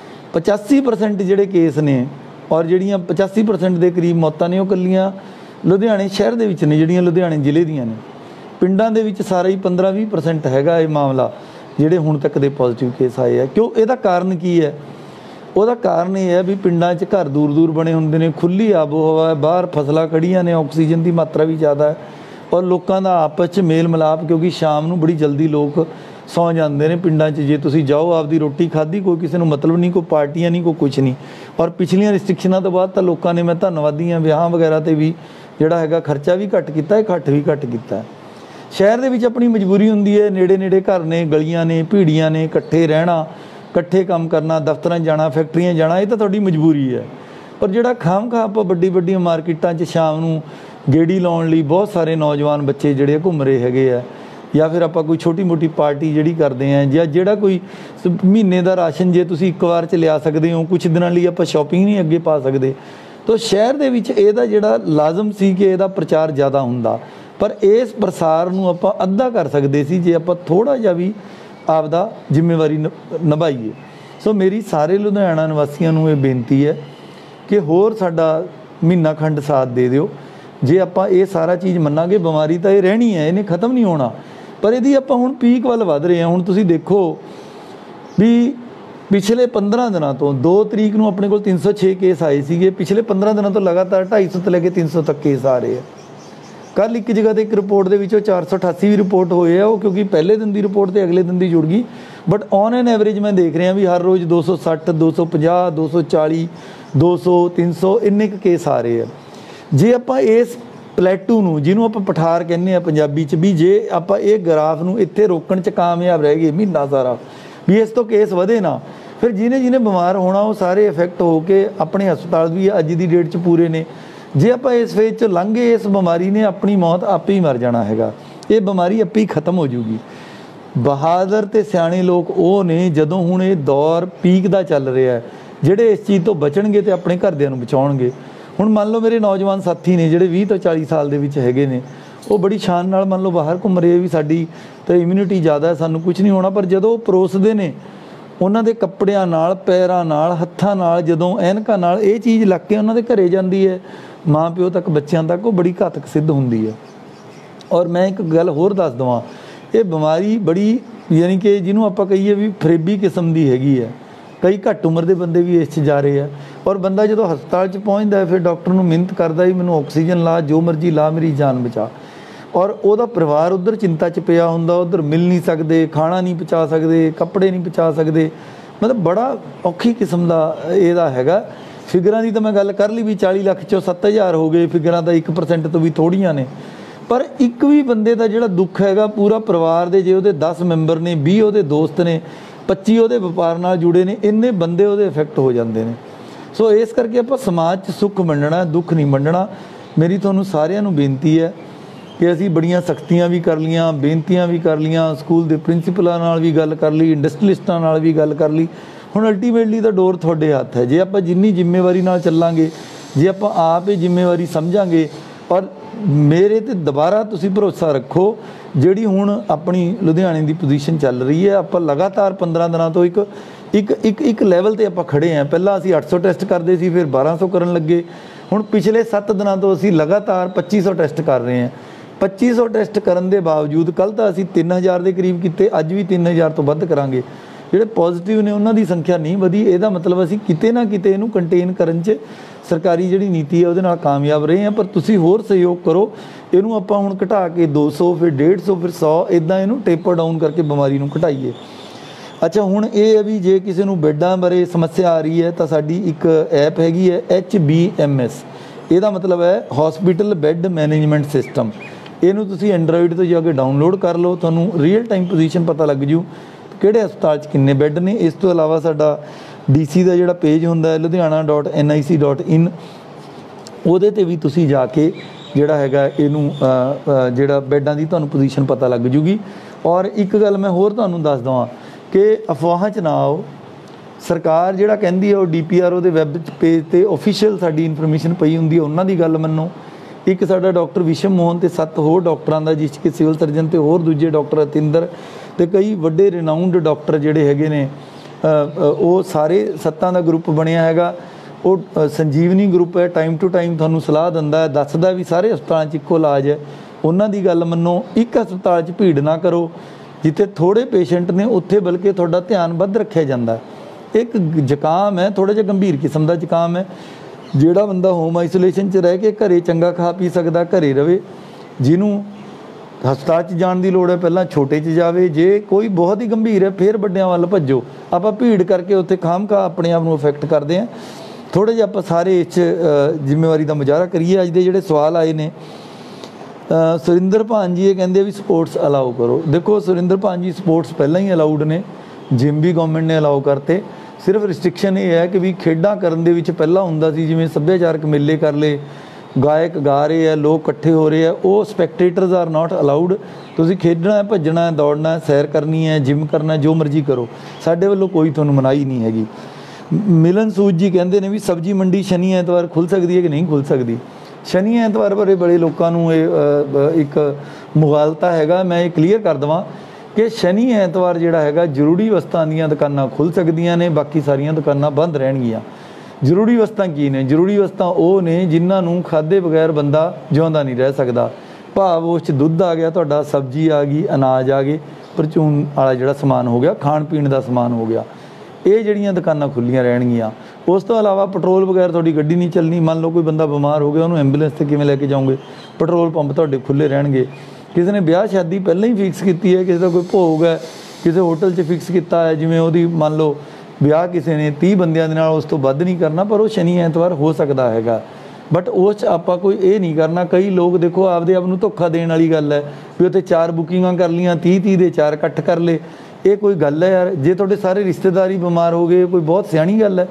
A: पचासी परसेंट जिहड़े केस ने और जिहड़ियां पचासी परसेंट के करीब मौतां ने, वो कल्लियां लुधियाने शहर दे विच ने, जिहड़ियां लुधियाने जिले दियां ने। पिंडां दे विच सारा ही पंद्रह भी परसेंट हैगा ये मामला जिहड़े हुण तक दे पॉजिटिव केस आए हैं। क्यों? इहदा कारण की है? ਉਹਦਾ ਕਾਰਨ ਇਹ ਹੈ ਵੀ ਪਿੰਡਾਂ 'ਚ ਘਰ ਦੂਰ ਦੂਰ ਬਣੇ ਹੁੰਦੇ ਨੇ, ਖੁੱਲ੍ਹੀ ਆਬੋ ਹਵਾ ਹੈ, ਬਾਹਰ ਫਸਲਾਂ ਖੜੀਆਂ ਨੇ, ਆਕਸੀਜਨ ਦੀ ਮਾਤਰਾ ਵੀ ਜ਼ਿਆਦਾ ਹੈ ਔਰ ਲੋਕਾਂ ਦਾ ਆਪਸ 'ਚ ਮੇਲ ਮਿਲਾਪ, ਕਿਉਂਕਿ ਸ਼ਾਮ ਨੂੰ ਬੜੀ ਜਲਦੀ ਲੋਕ ਸੌਂ ਜਾਂਦੇ ਨੇ ਪਿੰਡਾਂ 'ਚ। ਜੇ ਤੁਸੀਂ ਜਾਓ ਆਪਦੀ ਰੋਟੀ ਖਾਧੀ, ਕੋਈ ਕਿਸੇ ਨੂੰ ਮਤਲਬ ਨਹੀਂ, ਕੋਈ ਪਾਰਟੀਆਂ ਨਹੀਂ, ਕੋਈ ਕੁਛ ਨਹੀਂ। ਔਰ ਪਿਛਲੀਆਂ ਰਿਸਟ੍ਰਿਕਸ਼ਨਾਂ ਤੋਂ ਬਾਅਦ ਤਾਂ ਲੋਕਾਂ ਨੇ, ਮੈਂ ਧੰਨਵਾਦੀ ਹਾਂ, ਵਿਆਹਾਂ ਵਗੈਰਾ 'ਤੇ ਵੀ ਜਿਹੜਾ ਹੈਗਾ ਖਰਚਾ ਵੀ ਘੱਟ ਕੀਤਾ, ਇਕੱਠ ਵੀ ਘੱਟ ਕੀਤਾ। ਸ਼ਹਿਰ ਦੇ ਵਿੱਚ ਆਪਣੀ ਮਜਬੂਰੀ ਹੁੰਦੀ ਹੈ, ਨੇੜੇ ਨੇੜੇ ਘਰ ਨੇ, ਗਲੀਆਂ ਨੇ, ਭੀੜੀਆਂ ਨੇ, ਇਕੱਠੇ ਰਹਿਣਾ, ਇਕੱਠੇ ਕੰਮ ਕਰਨਾ, ਦਫ਼ਤਰਾਂ ਜਾਣਾ, ਫੈਕਟਰੀਆਂ ਜਾਣਾ, ਇਹ ਤਾਂ ਤੁਹਾਡੀ ਮਜਬੂਰੀ ਹੈ। ਪਰ ਜਿਹੜਾ ਖਾਮ ਖਾ ਆਪਾਂ ਵੱਡੀ ਵੱਡੀਆਂ ਮਾਰਕੀਟਾਂ 'ਚ ਸ਼ਾਮ ਨੂੰ ਗੇੜੀ ਲਾਉਣ ਲਈ ਬਹੁਤ ਸਾਰੇ ਨੌਜਵਾਨ ਬੱਚੇ ਜਿਹੜੇ ਘੁੰਮ ਰਹੇ ਹੈਗੇ ਆ, ਜਾਂ ਫਿਰ ਆਪਾਂ ਕੋਈ ਛੋਟੀ ਮੋਟੀ ਪਾਰਟੀ ਜਿਹੜੀ ਕਰਦੇ ਹਾਂ, ਜਾਂ ਜਿਹੜਾ ਕੋਈ ਮਹੀਨੇ ਦਾ ਰਾਸ਼ਨ ਜੇ ਤੁਸੀਂ ਇੱਕ ਵਾਰ 'ਚ ਲਿਆ ਸਕਦੇ ਹੋ, ਕੁਛ ਦਿਨਾਂ ਲਈ ਆਪਾਂ ਸ਼ਾਪਿੰਗ ਨਹੀਂ ਅੱਗੇ ਪਾ ਸਕਦੇ। ਤਾਂ ਸ਼ਹਿਰ ਦੇ ਵਿੱਚ ਇਹਦਾ ਜਿਹੜਾ ਲਾਜ਼ਮ ਸੀ ਕਿ ਇਹਦਾ ਪ੍ਰਚਾਰ ਜ਼ਿਆਦਾ ਹੁੰਦਾ, ਪਰ ਇਸ ਪ੍ਰਸਾਰ ਨੂੰ ਆਪਾਂ ਅੱਧਾ ਕਰ ਸਕਦੇ ਸੀ ਜੇ ਆਪਾਂ ਥੋੜ੍ਹਾ ਜਿਹਾ ਵੀ ਆਪਦਾ ਜ਼ਿੰਮੇਵਾਰੀ ਨਿਭਾਈਏ। ਸੋ ਮੇਰੀ ਸਾਰੇ ਲੁਧਿਆਣਾ ਨਿਵਾਸੀਆਂ ਨੂੰ ਇਹ ਬੇਨਤੀ ਹੈ ਕਿ ਹੋਰ ਸਾਡਾ ਮਹੀਨਾ ਖੰਡ ਸਾਥ ਦੇ ਦਿਓ। ਜੇ ਆਪਾਂ ਇਹ ਸਾਰਾ ਚੀਜ਼ ਮੰਨਾਂਗੇ, ਬਿਮਾਰੀ ਤਾਂ ਇਹ ਰਹਿਣੀ ਹੈ, ਇਹਨੇ ਖਤਮ ਨਹੀਂ ਹੋਣਾ, ਪਰ ਇਹਦੀ ਆਪਾਂ ਹੁਣ ਪੀਕ ਵੱਲ ਵੱਧ ਰਹੇ ਹਾਂ। ਹੁਣ ਤੁਸੀਂ ਦੇਖੋ ਵੀ ਪਿਛਲੇ ਪੰਦਰਾਂ ਦਿਨਾਂ ਤੋਂ ਦੋ ਤਰੀਕ ਨੂੰ ਆਪਣੇ ਕੋਲ ਤਿੰਨ ਸੌ ਛੇ ਕੇਸ ਆਏ ਸੀਗੇ, ਪਿਛਲੇ ਪੰਦਰਾਂ ਦਿਨਾਂ ਤੋਂ ਲਗਾਤਾਰ ਢਾਈ ਸੌ ਤੋਂ ਲੈ ਕੇ ਤਿੰਨ ਸੌ ਤੱਕ ਕੇਸ ਆ ਰਹੇ ਆ। ਕੱਲ੍ਹ ਇੱਕ ਜਗ੍ਹਾ 'ਤੇ ਇੱਕ ਰਿਪੋਰਟ ਦੇ ਵਿੱਚੋਂ ਚਾਰ ਸੌ ਅਠਾਸੀ ਵੀ ਰਿਪੋਰਟ ਹੋਏ ਆ, ਉਹ ਕਿਉਂਕਿ ਪਹਿਲੇ ਦਿਨ ਦੀ ਰਿਪੋਰਟ ਤੇ ਅਗਲੇ ਦਿਨ ਦੀ ਜੁੜ ਗਈ। ਬਟ ਔਨ ਐਨ ਐਵਰੇਜ ਮੈਂ ਦੇਖ ਰਿਹਾ ਵੀ ਹਰ ਰੋਜ਼ ਦੋ ਸੌ ਸੱਠ, ਦੋ ਸੌ ਪੰਜਾਹ, ਦੋ ਸੌ ਚਾਲੀ, ਦੋ ਸੌ, ਤਿੰਨ ਸੌ ਇੰਨੇ ਕੁ ਕੇਸ ਆ ਰਹੇ ਆ। ਜੇ ਆਪਾਂ ਇਸ ਪਲੇਟੂ ਨੂੰ, ਜਿਹਨੂੰ ਆਪਾਂ ਪਠਾਰ ਕਹਿੰਦੇ ਆ ਪੰਜਾਬੀ 'ਚ, ਵੀ ਜੇ ਆਪਾਂ ਇਹ ਗਰਾਫ ਨੂੰ ਇੱਥੇ ਰੋਕਣ 'ਚ ਕਾਮਯਾਬ ਰਹਿ ਗਏ ਮਹੀਨਾ ਸਾਰਾ, ਵੀ ਇਸ ਤੋਂ ਕੇਸ ਵਧੇ ਨਾ, ਫਿਰ ਜਿਹਨੇ ਜਿਹਨੇ ਬਿਮਾਰ ਹੋਣਾ ਉਹ ਸਾਰੇ ਇਫੈਕਟ ਹੋ ਕੇ ਆਪਣੇ ਹਸਪਤਾਲ ਵੀ ਅੱਜ ਦੀ ਡੇਟ 'ਚ ਪੂਰੇ ਨੇ। जे आप इस फेज चो लंघ गए इस बीमारी ने अपनी मौत आपे ही मर जाना हैगा, ये बीमारी आपे ही खत्म हो जूगी। बहादुर ते सियाणे लोग वो ने जदों हुण ये दौर पीक दा चल रहा है, ਜਿਹੜੇ इस चीज़ तो बचणगे तो अपने घरदिਆਂ ਨੂੰ बचाउणगे। ਹੁਣ ਮੰਨ ਲਓ ਮੇਰੇ नौजवान साथी ने ਜਿਹੜੇ ਵੀਹ ਤੋਂ ਚਾਲੀ ਸਾਲ ਦੇ ਵਿੱਚ ਹੈਗੇ ਨੇ, ਉਹ ਬੜੀ ਸ਼ਾਨ ਨਾਲ ਮੰਨ ਲਓ ਬਾਹਰ ਘੁੰਮ ਰਹੇ ਵੀ ਸਾਡੀ ਤਾਂ ਇਮਿਊਨਿਟੀ ਜ਼ਿਆਦਾ ਹੈ, ਸਾਨੂੰ ਕੁਝ ਨਹੀਂ ਹੋਣਾ। ਪਰ ਜਦੋਂ ਉਹ ਪਰੋਸਦੇ ਨੇ ਉਹਨਾਂ ਦੇ ਕੱਪੜਿਆਂ ਨਾਲ, ਪੈਰਾਂ ਨਾਲ, ਹੱਥਾਂ ਨਾਲ, ਜਦੋਂ ਐਨਕਾਂ ਨਾਲ ਇਹ ਚੀਜ਼ ਲੱਗ ਕੇ ਉਹਨਾਂ ਦੇ ਘਰੇ ਜਾਂਦੀ ਹੈ, ਮਾਂ ਪਿਓ ਤੱਕ, ਬੱਚਿਆਂ ਤੱਕ, ਉਹ ਬੜੀ ਘਾਤਕ ਸਿੱਧ ਹੁੰਦੀ ਹੈ। ਔਰ ਮੈਂ ਇੱਕ ਗੱਲ ਹੋਰ ਦੱਸ ਦੇਵਾਂ, ਇਹ ਬਿਮਾਰੀ ਬੜੀ ਯਾਨੀ ਕਿ ਜਿਹਨੂੰ ਆਪਾਂ ਕਹੀਏ ਵੀ ਫਰੇਬੀ ਕਿਸਮ ਦੀ ਹੈਗੀ ਹੈ। ਕਈ ਘੱਟ ਉਮਰ ਦੇ ਬੰਦੇ ਵੀ ਇਸ 'ਚ ਜਾ ਰਹੇ ਆ, ਔਰ ਬੰਦਾ ਜਦੋਂ ਹਸਪਤਾਲ 'ਚ ਪਹੁੰਚਦਾ ਫਿਰ ਡਾਕਟਰ ਨੂੰ ਮਿਹਨਤ ਕਰਦਾ ਵੀ ਮੈਨੂੰ ਆਕਸੀਜਨ ਲਾ, ਜੋ ਮਰਜ਼ੀ ਲਾ, ਮੇਰੀ ਜਾਨ ਬਚਾ। ਔਰ ਉਹਦਾ ਪਰਿਵਾਰ ਉੱਧਰ ਚਿੰਤਾ 'ਚ ਪਿਆ ਹੁੰਦਾ, ਉੱਧਰ ਮਿਲ ਨਹੀਂ ਸਕਦੇ, ਖਾਣਾ ਨਹੀਂ ਪਹੁੰਚਾ ਸਕਦੇ, ਕੱਪੜੇ ਨਹੀਂ ਪਹੁੰਚਾ ਸਕਦੇ, ਮਤਲਬ ਬੜਾ ਔਖੀ ਕਿਸਮ ਦਾ ਇਹਦਾ ਹੈਗਾ। ਫਿਗਰਾਂ ਦੀ ਤਾਂ ਮੈਂ ਗੱਲ ਕਰ ਲਈ ਵੀ ਚਾਲੀ ਲੱਖ 'ਚੋਂ ਸੱਤ ਹਜ਼ਾਰ ਹੋ ਗਏ, ਫਿਗਰਾਂ ਤਾਂ ਇੱਕ ਪਰਸੈਂਟ ਤੋਂ ਵੀ ਥੋੜ੍ਹੀਆਂ ਨੇ। ਪਰ ਇੱਕ ਵੀ ਬੰਦੇ ਦਾ ਜਿਹੜਾ ਦੁੱਖ ਹੈਗਾ ਪੂਰਾ ਪਰਿਵਾਰ ਦੇ, ਜੇ ਉਹਦੇ ਦਸ ਮੈਂਬਰ ਨੇ, ਵੀਹ ਉਹਦੇ ਦੋਸਤ ਨੇ, ਪੱਚੀ ਉਹਦੇ ਵਪਾਰ ਨਾਲ ਜੁੜੇ ਨੇ, ਇੰਨੇ ਬੰਦੇ ਉਹਦੇ ਇਫੈਕਟ ਹੋ ਜਾਂਦੇ ਨੇ। ਸੋ ਇਸ ਕਰਕੇ ਆਪਾਂ ਸਮਾਜ 'ਚ ਸੁੱਖ ਵੰਡਣਾ, ਦੁੱਖ ਨਹੀਂ ਵੰਡਣਾ। ਮੇਰੀ ਤੁਹਾਨੂੰ ਸਾਰਿਆਂ ਨੂੰ ਬੇਨਤੀ ਹੈ ਕਿ ਅਸੀਂ ਬੜੀਆਂ ਸਖਤੀਆਂ ਵੀ ਕਰ ਲਈਆਂ, ਬੇਨਤੀਆਂ ਵੀ ਕਰ ਲਈਆਂ, ਸਕੂਲ ਦੇ ਪ੍ਰਿੰਸੀਪਲਾਂ ਨਾਲ ਵੀ ਗੱਲ ਕਰ ਲਈ, ਇੰਡਸਟਰੀਲਿਸਟਾਂ ਨਾਲ ਵੀ ਗੱਲ ਕਰ ਲਈ। ਹੁਣ ਅਲਟੀਮੇਟਲੀ ਤਾਂ ਡੋਰ ਤੁਹਾਡੇ ਹੱਥ ਹੈ। ਜੇ ਆਪਾਂ ਜਿੰਨੀ ਜ਼ਿੰਮੇਵਾਰੀ ਨਾਲ ਚੱਲਾਂਗੇ, ਜੇ ਆਪਾਂ ਆਪ ਇਹ ਜ਼ਿੰਮੇਵਾਰੀ ਸਮਝਾਂਗੇ, ਔਰ ਮੇਰੇ ਤੇ ਦੁਬਾਰਾ ਤੁਸੀਂ ਭਰੋਸਾ ਰੱਖੋ, ਜਿਹੜੀ ਹੁਣ ਆਪਣੀ ਲੁਧਿਆਣੇ ਦੀ ਪੋਜੀਸ਼ਨ ਚੱਲ ਰਹੀ ਹੈ, ਆਪਾਂ ਲਗਾਤਾਰ ਪੰਦਰਾਂ ਦਿਨਾਂ ਤੋਂ ਇੱਕ ਇੱਕ ਇੱਕ ਇੱਕ ਲੈਵਲ 'ਤੇ ਆਪਾਂ ਖੜ੍ਹੇ ਹਾਂ। ਪਹਿਲਾਂ ਅਸੀਂ ਅੱਠ ਸੌ ਟੈਸਟ ਕਰਦੇ ਸੀ, ਫਿਰ ਬਾਰਾਂ ਸੌ ਕਰਨ ਲੱਗੇ। ਹੁਣ ਪਿਛਲੇ ਸੱਤ ਦਿਨਾਂ ਤੋਂ ਅਸੀਂ ਲਗਾਤਾਰ ਪੱਚੀ ਸੌ ਟੈਸਟ ਕਰ ਰਹੇ ਹਾਂ। ਪੱਚੀ ਸੌ ਟੈਸਟ ਕਰਨ ਦੇ ਬਾਵਜੂਦ ਕੱਲ੍ਹ ਤਾਂ ਅਸੀਂ ਤਿੰਨ ਹਜ਼ਾਰ ਦੇ ਕਰੀਬ ਕੀਤੇ, ਅੱਜ ਵੀ ਤਿੰਨ ਹਜ਼ਾਰ ਤੋਂ ਵੱਧ ਕਰਾਂਗੇ। ਜਿਹੜੇ ਪੋਜ਼ੀਟਿਵ ਨੇ ਉਹਨਾਂ ਦੀ ਸੰਖਿਆ ਨਹੀਂ ਵਧੀ। ਇਹਦਾ ਮਤਲਬ ਅਸੀਂ ਕਿਤੇ ਨਾ ਕਿਤੇ ਇਹਨੂੰ ਕੰਟੇਨ ਕਰਨ 'ਚ ਸਰਕਾਰੀ ਜਿਹੜੀ ਨੀਤੀ ਹੈ ਉਹਦੇ ਨਾਲ ਕਾਮਯਾਬ ਰਹੇ ਹਾਂ। ਪਰ ਤੁਸੀਂ ਹੋਰ ਸਹਿਯੋਗ ਕਰੋ, ਇਹਨੂੰ ਆਪਾਂ ਹੁਣ ਘਟਾ ਕੇ ਦੋ ਸੌ, ਫਿਰ ਡੇਢ ਸੌ, ਫਿਰ ਸੌ, ਇੱਦਾਂ ਇਹਨੂੰ ਟੇਪਰ ਡਾਊਨ ਕਰਕੇ ਬਿਮਾਰੀ ਨੂੰ ਘਟਾਈਏ। ਅੱਛਾ, ਹੁਣ ਇਹ ਹੈ ਵੀ ਜੇ ਕਿਸੇ ਨੂੰ ਬੈੱਡਾਂ ਬਾਰੇ ਸਮੱਸਿਆ ਆ ਰਹੀ ਹੈ ਤਾਂ ਸਾਡੀ ਇੱਕ ਐਪ ਹੈਗੀ ਹੈ ਐਚ ਬੀ ਐਮ ਐਸ। ਇਹਦਾ ਮਤਲਬ ਹੈ ਹੌਸਪੀਟਲ ਬੈੱਡ ਮੈਨੇਜਮੈਂਟ ਸਿਸਟਮ। ਇਹਨੂੰ ਤੁਸੀਂ ਐਂਡਰਾਇਡ ਤੋਂ ਜਾ ਕੇ ਡਾਊਨਲੋਡ ਕਰ ਲਓ, ਤੁਹਾਨੂੰ ਰੀਅਲ ਟਾਈਮ ਪੋਜੀਸ਼ਨ ਪਤਾ ਲੱਗ ਜੂ ਕਿਹੜੇ ਹਸਪਤਾਲ 'ਚ ਕਿੰਨੇ ਬੈੱਡ ਨੇ। ਇਸ ਤੋਂ ਇਲਾਵਾ ਸਾਡਾ ਡੀ ਸੀ ਦਾ ਜਿਹੜਾ ਪੇਜ ਹੁੰਦਾ ਹੈ Ludhiana dot N I C dot in, ਉਹਦੇ 'ਤੇ ਵੀ ਤੁਸੀਂ ਜਾ ਕੇ ਜਿਹੜਾ ਹੈਗਾ ਇਹਨੂੰ ਜਿਹੜਾ ਬੈੱਡਾਂ ਦੀ ਤੁਹਾਨੂੰ ਪੋਜੀਸ਼ਨ ਪਤਾ ਲੱਗ ਜੂਗੀ। ਔਰ ਇੱਕ ਗੱਲ ਮੈਂ ਹੋਰ ਤੁਹਾਨੂੰ ਦੱਸ ਦੇਵਾਂ ਕਿ ਅਫਵਾਹਾਂ 'ਚ ਨਾ ਆਓ। ਸਰਕਾਰ ਜਿਹੜਾ ਕਹਿੰਦੀ ਹੈ ਉਹ ਡੀ ਪੀ ਆਰ ਓ ਦੇ ਵੈੱਬ ਪੇਜ 'ਤੇ ਓਫੀਸ਼ੀਅਲ ਸਾਡੀ ਇਨਫੋਰਮੇਸ਼ਨ ਪਈ ਹੁੰਦੀ ਹੈ, ਉਹਨਾਂ ਦੀ ਗੱਲ ਮੰਨੋ। ਇੱਕ ਸਾਡਾ ਡਾਕਟਰ ਵਿਸ਼ਮ ਮੋਹਨ ਅਤੇ ਸੱਤ ਹੋਰ ਡਾਕਟਰਾਂ ਦਾ, ਜਿਸ ਕਿ ਸਿਵਲ ਸਰਜਨ ਅਤੇ ਹੋਰ ਦੂਜੇ ਡਾਕਟਰ ਅਤਿੰਦਰ ਅਤੇ ਕਈ ਵੱਡੇ ਰਿਨਾਊਂਡ ਡਾਕਟਰ ਜਿਹੜੇ ਹੈਗੇ ਨੇ, ਉਹ ਸਾਰੇ ਸੱਤਾਂ ਦਾ ਗਰੁੱਪ ਬਣਿਆ ਹੈਗਾ। ਉਹ ਸੰਜੀਵਨੀ ਗਰੁੱਪ ਹੈ, ਟਾਈਮ ਟੂ ਟਾਈਮ ਤੁਹਾਨੂੰ ਸਲਾਹ ਦਿੰਦਾ ਹੈ, ਦੱਸਦਾ ਵੀ ਸਾਰੇ ਹਸਪਤਾਲਾਂ 'ਚ ਇੱਕੋ ਇਲਾਜ ਹੈ। ਉਹਨਾਂ ਦੀ ਗੱਲ ਮੰਨੋ। ਇੱਕ ਹਸਪਤਾਲ 'ਚ ਭੀੜ ਨਾ ਕਰੋ, ਜਿੱਥੇ ਥੋੜ੍ਹੇ ਪੇਸ਼ੈਂਟ ਨੇ ਉੱਥੇ ਬਲਕਿ ਤੁਹਾਡਾ ਧਿਆਨ ਵੱਧ ਰੱਖਿਆ ਜਾਂਦਾ। ਇੱਕ ਜ਼ੁਕਾਮ ਹੈ, ਥੋੜ੍ਹਾ ਜਿਹਾ ਗੰਭੀਰ ਕਿਸਮ ਦਾ ਜ਼ੁਕਾਮ ਹੈ, ਜਿਹੜਾ ਬੰਦਾ ਹੋਮ ਆਈਸੋਲੇਸ਼ਨ 'ਚ ਰਹਿ ਕੇ ਘਰੇ ਚੰਗਾ ਖਾ ਪੀ ਸਕਦਾ ਘਰੇ ਰਵੇ। ਜਿਹਨੂੰ ਹਸਪਤਾਲ 'ਚ ਜਾਣ ਦੀ ਲੋੜ ਹੈ ਪਹਿਲਾਂ ਛੋਟੇ 'ਚ ਜਾਵੇ। ਜੇ ਕੋਈ ਬਹੁਤ ਹੀ ਗੰਭੀਰ ਹੈ ਫਿਰ ਵੱਡਿਆਂ ਵੱਲ ਭੱਜੋ। ਆਪਾਂ ਭੀੜ ਕਰਕੇ ਉੱਥੇ ਖਾਮਖਾਹ ਆਪਣੇ ਆਪ ਨੂੰ ਅਫੈਕਟ ਕਰਦੇ ਹਾਂ। ਥੋੜ੍ਹੇ ਜਿਹੇ ਆਪਾਂ ਸਾਰੇ ਇਸ 'ਚ ਜ਼ਿੰਮੇਵਾਰੀ ਦਾ ਮੁਜ਼ਾਹਰਾ ਕਰੀਏ। ਅੱਜ ਦੇ ਜਿਹੜੇ ਸਵਾਲ ਆਏ ਨੇ, ਸੁਰਿੰਦਰ ਭਾਨ ਜੀ ਇਹ ਕਹਿੰਦੇ ਵੀ ਸਪੋਰਟਸ ਅਲਾਓ ਕਰੋ। ਦੇਖੋ ਸੁਰਿੰਦਰ ਭਾਨ ਜੀ, ਸਪੋਰਟਸ ਪਹਿਲਾਂ ਹੀ ਅਲਾਊਡ ਨੇ, ਜਿਮ ਵੀ ਗੌਰਮੈਂਟ ਨੇ ਅਲਾਓ ਕਰਤੇ। ਸਿਰਫ ਰਿਸਟ੍ਰਿਕਸ਼ਨ ਇਹ ਹੈ ਕਿ ਵੀ ਖੇਡਾਂ ਕਰਨ ਦੇ ਵਿੱਚ ਪਹਿਲਾਂ ਹੁੰਦਾ ਸੀ ਜਿਵੇਂ ਸੱਭਿਆਚਾਰਕ ਮੇਲੇ ਕਰ ਲਏ, ਗਾਇਕ ਗਾ ਰਹੇ ਆ, ਲੋਕ ਇਕੱਠੇ ਹੋ ਰਹੇ ਆ, ਉਹ ਸਪੈਕਟੇਟਰਸ ਆਰ ਨਾਟ ਅਲਾਊਡ। ਤੁਸੀਂ ਖੇਡਣਾ ਹੈ, ਭੱਜਣਾ ਹੈ, ਦੌੜਨਾ ਹੈ, ਸੈਰ ਕਰਨੀ ਹੈ, ਜਿਮ ਕਰਨਾ, ਜੋ ਮਰਜ਼ੀ ਕਰੋ, ਸਾਡੇ ਵੱਲੋਂ ਕੋਈ ਤੁਹਾਨੂੰ ਮਨਾਹੀ ਨਹੀਂ ਹੈਗੀ। ਮਿਲਨ ਸੂਦ ਜੀ ਕਹਿੰਦੇ ਨੇ ਵੀ ਸਬਜ਼ੀ ਮੰਡੀ ਸ਼ਨੀ ਐਤਵਾਰ ਖੁੱਲ੍ਹ ਸਕਦੀ ਹੈ ਕਿ ਨਹੀਂ ਖੁੱਲ੍ਹ ਸਕਦੀ। ਸ਼ਨੀ ਐਤਵਾਰ ਬਾਰੇ ਬੜੇ ਲੋਕਾਂ ਨੂੰ ਇਹ ਇੱਕ ਮੁਗਾਲਤਾ ਹੈਗਾ। ਮੈਂ ਇਹ ਕਲੀਅਰ ਕਰ ਦੇਵਾਂ ਕਿ ਸ਼ਨੀ ਐਤਵਾਰ ਜਿਹੜਾ ਹੈਗਾ ਜ਼ਰੂਰੀ ਵਸਤਾਂ ਦੀਆਂ ਦੁਕਾਨਾਂ ਖੁੱਲ੍ਹ ਸਕਦੀਆਂ ਨੇ, ਬਾਕੀ ਸਾਰੀਆਂ ਦੁਕਾਨਾਂ ਬੰਦ ਰਹਿਣਗੀਆਂ। ਜ਼ਰੂਰੀ ਵਸਤਾਂ ਕੀ ਨੇ? ਜ਼ਰੂਰੀ ਵਸਤਾਂ ਉਹ ਨੇ ਜਿਨ੍ਹਾਂ ਨੂੰ ਖਾਧੇ ਬਗੈਰ ਬੰਦਾ ਜਿਉਂਦਾ ਨਹੀਂ ਰਹਿ ਸਕਦਾ। ਭਾਵ ਉਸ 'ਚ ਦੁੱਧ ਆ ਗਿਆ ਤੁਹਾਡਾ, ਸਬਜ਼ੀ ਆ ਗਈ, ਅਨਾਜ ਆ ਗਏ, ਪਰਚੂਨ ਵਾਲਾ ਜਿਹੜਾ ਸਮਾਨ ਹੋ ਗਿਆ, ਖਾਣ ਪੀਣ ਦਾ ਸਮਾਨ ਹੋ ਗਿਆ, ਇਹ ਜਿਹੜੀਆਂ ਦੁਕਾਨਾਂ ਖੁੱਲ੍ਹੀਆਂ ਰਹਿਣਗੀਆਂ। ਉਸ ਤੋਂ ਇਲਾਵਾ ਪੈਟਰੋਲ ਬਗੈਰ ਤੁਹਾਡੀ ਗੱਡੀ ਨਹੀਂ ਚੱਲਣੀ। ਮੰਨ ਲਓ ਕੋਈ ਬੰਦਾ ਬਿਮਾਰ ਹੋ ਗਿਆ, ਉਹਨੂੰ ਐਂਬੂਲੈਂਸ 'ਤੇ ਕਿਵੇਂ ਲੈ ਕੇ ਜਾਓਗੇ? ਪੈਟਰੋਲ ਪੰਪ ਤੁਹਾਡੇ ਖੁੱਲ੍ਹੇ ਰਹਿਣਗੇ। ਕਿਸੇ ਨੇ ਵਿਆਹ ਸ਼ਾਦੀ ਪਹਿਲਾਂ ਹੀ ਫਿਕਸ ਕੀਤੀ ਹੈ, ਕਿਸੇ ਦਾ ਕੋਈ ਭੋਗ ਹੈ, ਕਿਸੇ ਹੋਟਲ 'ਚ ਫਿਕਸ ਕੀਤਾ ਹੈ, ਜਿਵੇਂ ਉਹਦੀ ਮੰਨ ਲਓ ਵਿਆਹ ਕਿਸੇ ਨੇ ਤੀਹ ਬੰਦਿਆਂ ਦੇ ਨਾਲ, ਉਸ ਤੋਂ ਵੱਧ ਨਹੀਂ ਕਰਨਾ, ਪਰ ਉਹ ਸ਼ਨੀ ਐਤਵਾਰ ਹੋ ਸਕਦਾ ਹੈਗਾ। ਬਟ ਉਸ 'ਚ ਆਪਾਂ ਕੋਈ ਇਹ ਨਹੀਂ ਕਰਨਾ। ਕਈ ਲੋਕ ਦੇਖੋ ਆਪਦੇ ਆਪ ਨੂੰ ਧੋਖਾ ਦੇਣ ਵਾਲੀ ਗੱਲ ਹੈ ਵੀ ਉੱਥੇ ਚਾਰ ਬੁਕਿੰਗਾਂ ਕਰ ਲਈਆਂ, ਤੀਹ ਤੀਹ ਦੇ ਚਾਰ ਇਕੱਠ ਕਰ ਲਏ। ਇਹ ਕੋਈ ਗੱਲ ਹੈ ਯਾਰ? ਜੇ ਤੁਹਾਡੇ ਸਾਰੇ ਰਿਸ਼ਤੇਦਾਰ ਹੀ ਬਿਮਾਰ ਹੋ ਗਏ, ਕੋਈ ਬਹੁਤ ਸਿਆਣੀ ਗੱਲ ਹੈ?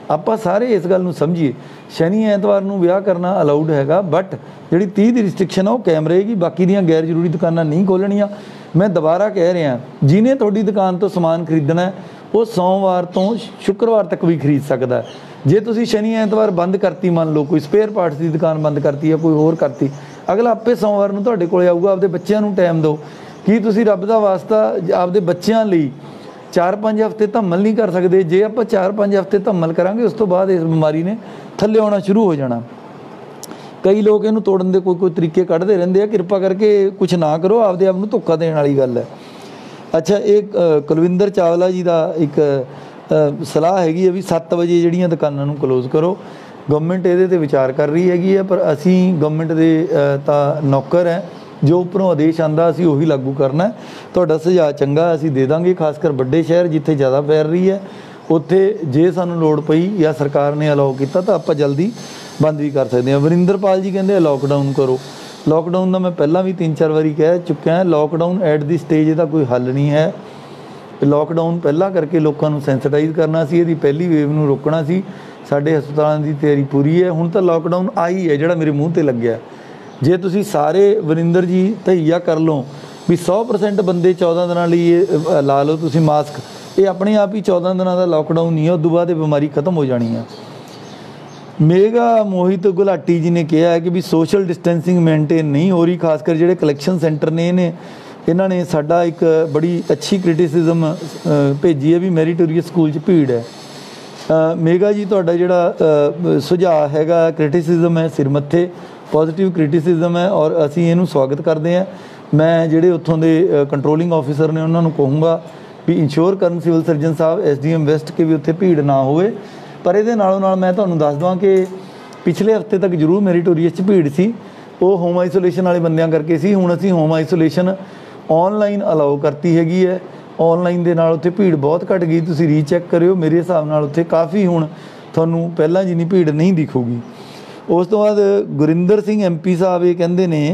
A: ਆਪਾਂ ਸਾਰੇ ਇਸ ਗੱਲ ਨੂੰ ਸਮਝੀਏ। ਸ਼ਨੀ ਐਤਵਾਰ ਨੂੰ ਵਿਆਹ ਕਰਨਾ ਅਲਾਊਡ ਹੈਗਾ, ਬਟ ਜਿਹੜੀ ਤੀਹ ਦੀ ਰਿਸਟ੍ਰਿਕਸ਼ਨ ਆ ਉਹ ਕਾਇਮ ਰਹੇਗੀ। ਬਾਕੀ ਦੀਆਂ ਗੈਰ ਜ਼ਰੂਰੀ ਦੁਕਾਨਾਂ ਨਹੀਂ ਖੋਲ੍ਹਣੀਆਂ। ਮੈਂ ਦੁਬਾਰਾ ਕਹਿ ਰਿਹਾ, ਜਿਹਨੇ ਤੁਹਾਡੀ ਦੁਕਾਨ ਤੋਂ ਸਮਾਨ ਖਰੀਦਣਾ ਉਹ ਸੋਮਵਾਰ ਤੋਂ ਸ਼ੁੱਕਰਵਾਰ ਤੱਕ ਵੀ ਖਰੀਦ ਸਕਦਾ। ਜੇ ਤੁਸੀਂ ਸ਼ਨੀ ਐਤਵਾਰ ਬੰਦ ਕਰਤੀ, ਮੰਨ ਲਓ ਕੋਈ ਸਪੇਅਰ ਪਾਰਟਸ ਦੀ ਦੁਕਾਨ ਬੰਦ ਕਰਤੀ ਜਾਂ ਕੋਈ ਹੋਰ ਕਰਤੀ, ਅਗਲਾ ਆਪੇ ਸੋਮਵਾਰ ਨੂੰ ਤੁਹਾਡੇ ਕੋਲ ਆਊਗਾ। ਆਪਦੇ ਬੱਚਿਆਂ ਨੂੰ ਟਾਈਮ ਦਿਓ। ਕੀ ਤੁਸੀਂ ਰੱਬ ਦਾ ਵਾਸਤਾ ਆਪਦੇ ਬੱਚਿਆਂ ਲਈ ਚਾਰ ਪੰਜ ਹਫ਼ਤੇ ਧੰਮਲ ਨਹੀਂ ਕਰ ਸਕਦੇ? ਜੇ ਆਪਾਂ ਚਾਰ ਪੰਜ ਹਫ਼ਤੇ ਧੰਮਲ ਕਰਾਂਗੇ, ਉਸ ਤੋਂ ਬਾਅਦ ਇਸ ਬਿਮਾਰੀ ਨੇ ਥੱਲੇ ਆਉਣਾ ਸ਼ੁਰੂ ਹੋ ਜਾਣਾ। ਕਈ ਲੋਕ ਇਹਨੂੰ ਤੋੜਨ ਦੇ ਕੋਈ ਕੋਈ ਤਰੀਕੇ ਕੱਢਦੇ ਰਹਿੰਦੇ ਆ। ਕਿਰਪਾ ਕਰਕੇ ਕੁਛ ਨਾ ਕਰੋ, ਆਪਦੇ ਆਪ ਨੂੰ ਧੋਖਾ ਦੇਣ ਵਾਲੀ ਗੱਲ ਹੈ। ਅੱਛਾ, ਇਹ ਕੁਲਵਿੰਦਰ ਚਾਵਲਾ ਜੀ ਦਾ ਇੱਕ ਸਲਾਹ ਹੈਗੀ ਹੈ ਵੀ ਸੱਤ ਵਜੇ ਜਿਹੜੀਆਂ ਦੁਕਾਨਾਂ ਨੂੰ ਕਲੋਜ਼ ਕਰੋ। ਗਵਰਨਮੈਂਟ ਇਹਦੇ 'ਤੇ ਵਿਚਾਰ ਕਰ ਰਹੀ ਹੈਗੀ ਹੈ, ਪਰ ਅਸੀਂ ਗਵਰਨਮੈਂਟ ਦੇ ਤਾਂ ਨੌਕਰ ਹੈ, ਜੋ ਉੱਪਰੋਂ ਆਦੇਸ਼ ਆਉਂਦਾ ਅਸੀਂ ਉਹੀ ਲਾਗੂ ਕਰਨਾ। ਤੁਹਾਡਾ ਸੁਝਾਅ ਚੰਗਾ, ਅਸੀਂ ਦੇ ਦਾਂਗੇ। ਖਾਸ ਕਰ ਵੱਡੇ ਸ਼ਹਿਰ ਜਿੱਥੇ ਜ਼ਿਆਦਾ ਫੈਲ ਰਹੀ ਹੈ, ਉੱਥੇ ਜੇ ਸਾਨੂੰ ਲੋੜ ਪਈ ਜਾਂ ਸਰਕਾਰ ਨੇ ਅਲਾਓ ਕੀਤਾ ਤਾਂ ਆਪਾਂ ਜਲਦੀ ਬੰਦ ਵੀ ਕਰ ਸਕਦੇ ਹਾਂ। ਵਰਿੰਦਰਪਾਲ ਜੀ ਕਹਿੰਦੇ ਲੋਕਡਾਊਨ ਕਰੋ। ਲੋਕਡਾਊਨ ਦਾ ਮੈਂ ਪਹਿਲਾਂ ਵੀ ਤਿੰਨ ਚਾਰ ਵਾਰੀ ਕਹਿ ਚੁੱਕਿਆ। ਲੋਕਡਾਊਨ ਐਟ ਦੀ ਸਟੇਜ ਇਹਦਾ ਕੋਈ ਹੱਲ ਨਹੀਂ ਹੈ। ਲੋਕਡਾਊਨ ਪਹਿਲਾਂ ਕਰਕੇ ਲੋਕਾਂ ਨੂੰ ਸੈਂਸਿਟਾਈਜ਼ ਕਰਨਾ ਸੀ, ਇਹਦੀ ਪਹਿਲੀ ਵੇਵ ਨੂੰ ਰੋਕਣਾ ਸੀ। ਸਾਡੇ ਹਸਪਤਾਲਾਂ ਦੀ ਤਿਆਰੀ ਪੂਰੀ ਹੈ। ਹੁਣ ਤਾਂ ਲੋਕਡਾਊਨ ਆਈ ਹੈ ਜਿਹੜਾ ਮੇਰੇ ਮੂੰਹ 'ਤੇ ਲੱਗਿਆ। ਜੇ ਤੁਸੀਂ ਸਾਰੇ ਵਰਿੰਦਰ ਜੀ ਤਹਈਆ ਕਰ ਲਓ ਵੀ ਸੌ ਪ੍ਰਸੈਂਟ ਬੰਦੇ ਚੌਦਾਂ ਦਿਨਾਂ ਲਈ ਇਹ ਲਾ ਲਓ ਤੁਸੀਂ ਮਾਸਕ, ਇਹ ਆਪਣੇ ਆਪ ਹੀ ਚੌਦਾਂ ਦਿਨਾਂ ਦਾ ਲੋਕਡਾਊਨ ਨਹੀਂ ਹੈ। ਉਸ ਤੋਂ ਬਾਅਦ ਇਹ ਬਿਮਾਰੀ ਖਤਮ ਹੋ ਜਾਣੀ ਹੈ। ਮੇਗਾ ਮੋਹਿਤ ਗੁਲਾਟੀ ਜੀ ਨੇ ਕਿਹਾ ਹੈ ਕਿ ਵੀ ਸੋਸ਼ਲ ਡਿਸਟੈਂਸਿੰਗ ਮੇਨਟੇਨ ਨਹੀਂ ਹੋ ਰਹੀ। ਖਾਸ ਕਰ ਜਿਹੜੇ ਕਲੈਕਸ਼ਨ ਸੈਂਟਰ ਨੇ ਇਹਨੇ ਇਹਨਾਂ ਨੇ ਸਾਡਾ ਇੱਕ ਬੜੀ ਅੱਛੀ ਕ੍ਰਿਟਿਸਿਜ਼ਮ ਭੇਜੀ ਹੈ ਵੀ ਮੈਰੀਟੋਰੀਅਸ ਸਕੂਲ 'ਚ ਭੀੜ ਹੈ। ਮੇਗਾ ਜੀ ਤੁਹਾਡਾ ਜਿਹੜਾ ਸੁਝਾਅ ਹੈਗਾ, ਕ੍ਰਿਟਿਸਿਜ਼ਮ ਹੈ, ਸਿਰ ਮੱਥੇ ਪੋਜ਼ੀਟਿਵ ਕ੍ਰਿਟਿਸਿਜ਼ਮ ਹੈ ਔਰ ਅਸੀਂ ਇਹਨੂੰ ਸਵਾਗਤ ਕਰਦੇ ਹਾਂ। ਮੈਂ ਜਿਹੜੇ ਉੱਥੋਂ ਦੇ ਕੰਟਰੋਲਿੰਗ ਆਫਿਸਰ ਨੇ ਉਹਨਾਂ ਨੂੰ ਕਹੂੰਗਾ ਵੀ ਇੰਸ਼ੋਰ ਕਰਨ ਸਿਵਲ ਸਰਜਨ ਸਾਹਿਬ ਐਸ ਡੀ ਐਮ ਵੈਸਟ ਕਿ ਵੀ ਉੱਥੇ ਭੀੜ ਨਾ ਹੋਵੇ। ਪਰ ਇਹਦੇ ਨਾਲੋਂ ਨਾਲ ਮੈਂ ਤੁਹਾਨੂੰ ਦੱਸ ਦਵਾਂ ਕਿ ਪਿਛਲੇ ਹਫ਼ਤੇ ਤੱਕ ਜ਼ਰੂਰ ਮੈਰੀਟੋਰੀਅਸ 'ਚ ਭੀੜ ਸੀ, ਉਹ ਹੋਮ ਆਈਸੋਲੇਸ਼ਨ ਵਾਲੇ ਬੰਦਿਆਂ ਕਰਕੇ ਸੀ। ਹੁਣ ਅਸੀਂ ਹੋਮ ਆਈਸੋਲੇਸ਼ਨ ਔਨਲਾਈਨ ਅਲਾਓ ਕਰਤੀ ਹੈਗੀ ਹੈ। ਔਨਲਾਈਨ ਦੇ ਨਾਲ ਉੱਥੇ ਭੀੜ ਬਹੁਤ ਘੱਟ ਗਈ। ਤੁਸੀਂ ਰੀਚੈੱਕ ਕਰਿਓ, ਮੇਰੇ ਹਿਸਾਬ ਨਾਲ ਉੱਥੇ ਕਾਫੀ ਹੁਣ ਤੁਹਾਨੂੰ ਪਹਿਲਾਂ ਜਿੰਨੀ ਭੀੜ ਨਹੀਂ ਦਿਖੂਗੀ। ਉਸ ਤੋਂ ਬਾਅਦ ਗੁਰਿੰਦਰ ਸਿੰਘ ਐਮ ਪੀ ਸਾਹਿਬ ਇਹ ਕਹਿੰਦੇ ਨੇ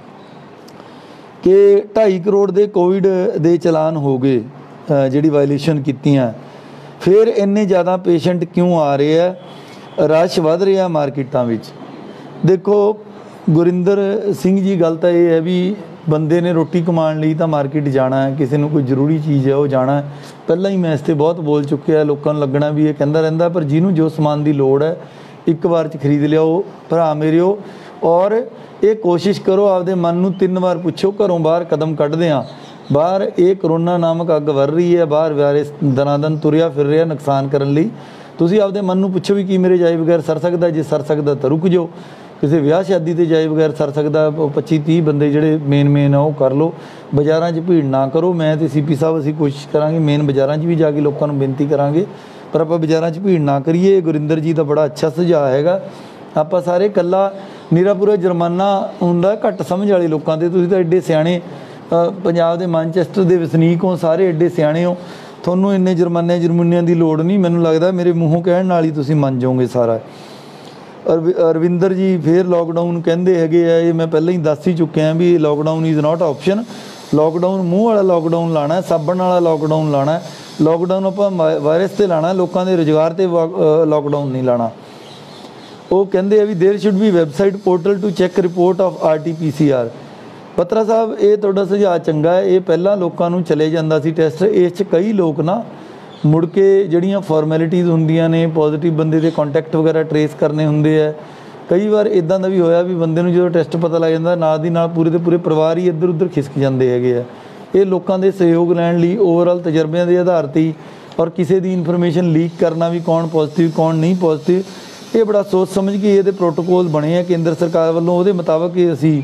A: ਕਿ ਢਾਈ ਕਰੋੜ ਦੇ ਕੋਵਿਡ ਦੇ ਚਲਾਨ ਹੋ ਗਏ, ਜਿਹੜੀ ਵਾਇਲੇਸ਼ਨ ਕੀਤੀਆਂ, ਫਿਰ ਇੰਨੇ ਜ਼ਿਆਦਾ ਪੇਸ਼ੈਂਟ ਕਿਉਂ ਆ ਰਹੇ ਆ, ਰਸ਼ ਵੱਧ ਰਿਹਾ ਮਾਰਕੀਟਾਂ ਵਿੱਚ। ਦੇਖੋ ਗੁਰਿੰਦਰ ਸਿੰਘ ਜੀ, ਗੱਲ ਤਾਂ ਇਹ ਹੈ ਵੀ ਬੰਦੇ ਨੇ ਰੋਟੀ ਕਮਾਉਣ ਲਈ ਤਾਂ ਮਾਰਕੀਟ ਜਾਣਾ ਹੈ, ਕਿਸੇ ਨੂੰ ਕੋਈ ਜ਼ਰੂਰੀ ਚੀਜ਼ ਹੈ ਉਹ ਜਾਣਾ। ਪਹਿਲਾਂ ਹੀ ਮੈਂ ਇਸ 'ਤੇ ਬਹੁਤ ਬੋਲ ਚੁੱਕਿਆ, ਲੋਕਾਂ ਨੂੰ ਲੱਗਣਾ ਵੀ ਇਹ ਕਹਿੰਦਾ ਰਹਿੰਦਾ, ਪਰ ਜਿਹਨੂੰ ਜੋ ਸਮਾਨ ਦੀ ਲੋੜ ਹੈ ਇੱਕ ਵਾਰ 'ਚ ਖਰੀਦ ਲਿਆਓ ਭਰਾ ਮੇਰਿਓ। ਔਰ ਇਹ ਕੋਸ਼ਿਸ਼ ਕਰੋ, ਆਪਦੇ ਮਨ ਨੂੰ ਤਿੰਨ ਵਾਰ ਪੁੱਛੋ, ਘਰੋਂ ਬਾਹਰ ਕਦਮ ਕੱਢਦੇ ਹਾਂ, ਬਾਹਰ ਇਹ ਕਰੋਨਾ ਨਾਮਕ ਅੱਗ ਵਰ ਰਹੀ ਹੈ, ਬਾਹਰ ਵਾਇਰਸ ਦਨਾਂ ਦਨ ਤੁਰਿਆ ਫਿਰ ਰਿਹਾ ਨੁਕਸਾਨ ਕਰਨ ਲਈ। ਤੁਸੀਂ ਆਪਦੇ ਮਨ ਨੂੰ ਪੁੱਛੋ ਵੀ ਕੀ ਮੇਰੇ ਜਾਏ ਬਗੈਰ ਸਰ ਸਕਦਾ? ਜੇ ਸਰ ਸਕਦਾ ਤਾਂ ਰੁਕ ਜਾਓ। ਕਿਸੇ ਵਿਆਹ ਸ਼ਾਦੀ 'ਤੇ ਜਾਏ ਬਗੈਰ ਸਰ ਸਕਦਾ, ਪੱਚੀ ਤੀਹ ਬੰਦੇ ਜਿਹੜੇ ਮੇਨ ਮੇਨ ਆ ਉਹ ਕਰ ਲਓ। ਬਾਜ਼ਾਰਾਂ 'ਚ ਭੀੜ ਨਾ ਕਰੋ। ਮੈਂ ਅਤੇ ਸੀ ਪੀ ਸਾਹਿਬ ਅਸੀਂ ਕੋਸ਼ਿਸ਼ ਕਰਾਂਗੇ ਮੇਨ ਬਾਜ਼ਾਰਾਂ 'ਚ ਵੀ ਜਾ ਕੇ ਲੋਕਾਂ ਨੂੰ ਬੇਨਤੀ ਕਰਾਂਗੇ, ਪਰ ਆਪਾਂ ਬਾਜ਼ਾਰਾਂ 'ਚ ਭੀੜ ਨਾ ਕਰੀਏ। ਗੁਰਿੰਦਰ ਜੀ ਦਾ ਬੜਾ ਅੱਛਾ ਸੁਝਾਅ ਹੈਗਾ। ਆਪਾਂ ਸਾਰੇ ਇਕੱਲਾ ਨਿਰਾ ਪੂਰਾ ਜੁਰਮਾਨਾ ਹੁੰਦਾ ਘੱਟ ਸਮਝ ਵਾਲੇ ਲੋਕਾਂ 'ਤੇ। ਤੁਸੀਂ ਤਾਂ ਐਡੇ ਸਿਆਣੇ ਪੰਜਾਬ ਦੇ ਮਾਨਚੈਸਟਰ ਦੇ ਵਸਨੀਕ ਹੋ, ਸਾਰੇ ਐਡੇ ਸਿਆਣੇ ਹੋ, ਤੁਹਾਨੂੰ ਇੰਨੇ ਜੁਰਮਾਨੇ ਜੁਰਮਾਨਿਆਂ ਦੀ ਲੋੜ ਨਹੀਂ। ਮੈਨੂੰ ਲੱਗਦਾ ਮੇਰੇ ਮੂੰਹੋਂ ਕਹਿਣ ਨਾਲ ਹੀ ਤੁਸੀਂ ਮੰਨ ਜਾਓਗੇ ਸਾਰਾ। ਅਰਵ ਅਰਵਿੰਦਰ ਜੀ ਫਿਰ ਲੋਕਡਾਊਨ ਕਹਿੰਦੇ ਹੈਗੇ ਆ, ਇਹ ਮੈਂ ਪਹਿਲਾਂ ਹੀ ਦੱਸ ਹੀ ਚੁੱਕਿਆ ਵੀ lockdown is not option. Lockdown ਮੂੰਹ ਵਾਲਾ ਲੋਕਡਾਊਨ ਲਾਣਾ, ਸਾਬਣ ਵਾਲਾ ਲੋਕਡਾਊਨ ਲਾਣਾ। ਲੋਕਡਾਊਨ ਆਪਾਂ ਵਾਇਰਸ 'ਤੇ ਲਾਣਾ, ਲੋਕਾਂ ਦੇ ਰੁਜ਼ਗਾਰ 'ਤੇ ਲੋਕਡਾਊਨ ਨਹੀਂ ਲਾਣਾ। ਉਹ ਕਹਿੰਦੇ ਆ ਵੀ there should be website portal to check report of R T P C R. Patra ਸਾਹਿਬ ਇਹ ਤੁਹਾਡਾ ਸੁਝਾਅ ਚੰਗਾ ਹੈ। ਇਹ ਪਹਿਲਾਂ ਲੋਕਾਂ ਨੂੰ ਚਲੇ ਜਾਂਦਾ ਸੀ ਟੈਸਟ, ਇਸ 'ਚ ਕਈ ਲੋਕ ਨਾ ਮੁੜ ਕੇ ਜਿਹੜੀਆਂ ਫਾਰਮੈਲਿਟੀਜ਼ ਹੁੰਦੀਆਂ ਨੇ, ਪੋਜ਼ੀਟਿਵ ਬੰਦੇ ਦੇ ਕੰਟੈਕਟ ਵਗੈਰਾ ਟਰੇਸ ਕਰਨੇ ਹੁੰਦੇ ਆ। ਕਈ ਵਾਰ ਇੱਦਾਂ ਦਾ ਵੀ ਹੋਇਆ ਵੀ ਬੰਦੇ ਨੂੰ ਜਦੋਂ ਟੈਸਟ ਪਤਾ ਲੱਗ ਜਾਂਦਾ, ਨਾਲ ਦੀ ਨਾਲ ਪੂਰੇ ਦੇ ਪੂਰੇ ਪਰਿਵਾਰ ਹੀ ਇੱਧਰ ਉੱਧਰ ਖਿਸਕ ਜਾਂਦੇ ਹੈਗੇ ਆ। ਇਹ ਲੋਕਾਂ ਦੇ ਸਹਿਯੋਗ ਲੈਣ ਲਈ ਓਵਰਆਲ ਤਜਰਬਿਆਂ ਦੇ ਆਧਾਰ 'ਤੇ ਔਰ ਕਿਸੇ ਦੀ ਇਨਫੋਰਮੇਸ਼ਨ ਲੀਕ ਕਰਨਾ ਵੀ ਕੌਣ ਪੋਜ਼ੀਟਿਵ ਕੌਣ ਨਹੀਂ ਪੋਜ਼ੀਟਿਵ, ਇਹ ਬੜਾ ਸੋਚ ਸਮਝ ਕੇ ਇਹਦੇ ਪ੍ਰੋਟੋਕੋਲ ਬਣੇ ਆ ਕੇਂਦਰ ਸਰਕਾਰ ਵੱਲੋਂ, ਉਹਦੇ ਮੁਤਾਬਕ ਇਹ ਅਸੀਂ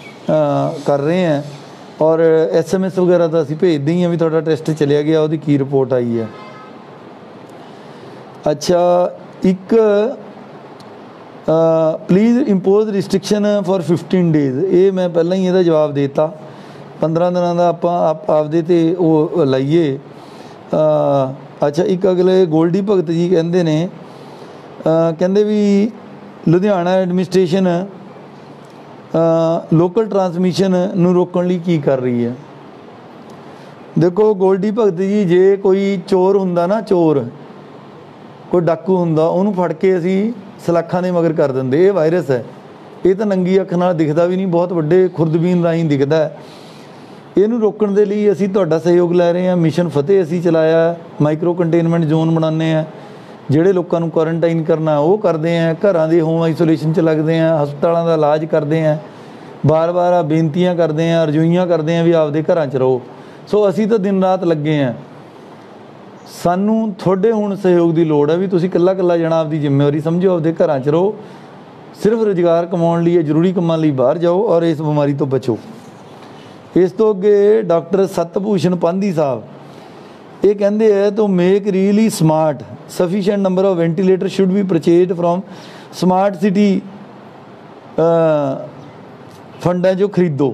A: ਕਰ ਰਹੇ ਹਾਂ। ਔਰ ਐਸ ਐਮ ਐਸ ਵਗੈਰਾ ਤਾਂ ਅਸੀਂ ਭੇਜਦੇ ਹੀ ਹਾਂ ਵੀ ਤੁਹਾਡਾ ਟੈਸਟ ਚਲਿਆ ਗਿਆ, ਉਹਦੀ ਕੀ ਰਿਪੋਰਟ ਆਈ ਹੈ। ਅੱਛਾ, ਇੱਕ please impose restriction for fifteen days, ਇਹ ਮੈਂ ਪਹਿਲਾਂ ਹੀ ਇਹਦਾ ਜਵਾਬ ਦੇ ਦਿੱਤਾ। ਪੰਦਰਾਂ ਦਿਨਾਂ ਦਾ ਆਪਾਂ ਆਪ ਆਪਦੇ 'ਤੇ ਉਹ ਲਾਈਏ। ਅੱਛਾ, ਇੱਕ ਅਗਲੇ ਗੋਲਡੀ ਭਗਤ ਜੀ ਕਹਿੰਦੇ ਨੇ, ਕਹਿੰਦੇ ਵੀ ਲੁਧਿਆਣਾ ਐਡਮਿਨਿਸਟ੍ਰੇਸ਼ਨ ਲੋਕਲ ਟਰਾਂਸਮਿਸ਼ਨ ਨੂੰ ਰੋਕਣ ਲਈ ਕੀ ਕਰ ਰਹੀ ਹੈ। ਦੇਖੋ ਗੋਲਡੀ ਭਗਤ ਜੀ, ਜੇ ਕੋਈ ਚੋਰ ਹੁੰਦਾ ਨਾ, ਚੋਰ कोई डाकू हुंदा उहनूं फड़ के असीं सलाखां दे मगर कर दिंदे। ये वायरस है, ये तो नंगी अख नाल दिखदा भी नहीं, बहुत वड्डे खुरदबीन राहीं दिखदा है। ਇਹਨੂੰ ਰੋਕਣ ਦੇ ਲਈ ਅਸੀਂ ਤੁਹਾਡਾ ਸਹਿਯੋਗ ਲੈ ਰਹੇ ਹਾਂ। ਮਿਸ਼ਨ ਫਤਿਹ ਅਸੀਂ ਚਲਾਇਆ, ਮਾਈਕਰੋ ਕੰਟੇਨਮੈਂਟ ਜ਼ੋਨ ਬਣਾਉਂਦੇ ਹਾਂ, ਜਿਹੜੇ ਲੋਕਾਂ ਨੂੰ ਕੁਆਰੰਟਾਈਨ ਕਰਨਾ ਉਹ ਕਰਦੇ ਹਾਂ, ਘਰਾਂ ਦੇ ਹੋਮ ਆਈਸੋਲੇਸ਼ਨ 'ਚ ਲੱਗਦੇ ਹਾਂ, ਹਸਪਤਾਲਾਂ ਦਾ ਇਲਾਜ ਕਰਦੇ ਹਾਂ, ਬਾਰ ਬਾਰ ਆ ਬੇਨਤੀਆਂ ਕਰਦੇ ਹਾਂ, ਰਜੂਈਆਂ ਕਰਦੇ ਹਾਂ ਵੀ ਆਪਦੇ ਘਰਾਂ 'ਚ ਰਹੋ। ਸੋ ਅਸੀਂ ਤਾਂ ਦਿਨ ਰਾਤ ਲੱਗੇ ਹਾਂ। ਸਾਨੂੰ ਤੁਹਾਡੇ ਹੁਣ ਸਹਿਯੋਗ ਦੀ ਲੋੜ ਹੈ ਵੀ ਤੁਸੀਂ ਇਕੱਲਾ ਇਕੱਲਾ ਜਣਾ ਆਪਦੀ ਜ਼ਿੰਮੇਵਾਰੀ ਸਮਝੋ, ਆਪਦੇ ਘਰਾਂ 'ਚ ਰਹੋ। ਸਿਰਫ ਰੁਜ਼ਗਾਰ ਕਮਾਉਣ ਲਈ, ਜ਼ਰੂਰੀ ਕੰਮਾਂ ਲਈ ਬਾਹਰ ਜਾਓ ਔਰ ਇਸ ਬਿਮਾਰੀ ਤੋਂ ਬਚੋ। ਇਸ ਤੋਂ ਅੱਗੇ ਡਾਕਟਰ ਸਤਭੂਸ਼ਣ ਪਾਂਧੀ ਸਾਹਿਬ ਇਹ ਕਹਿੰਦੇ ਹੈ ਤੋਂ make really smart sufficient number of ventilator should be purchased from smart city ਫੰਡਾਂ 'ਚੋਂ ਖਰੀਦੋ।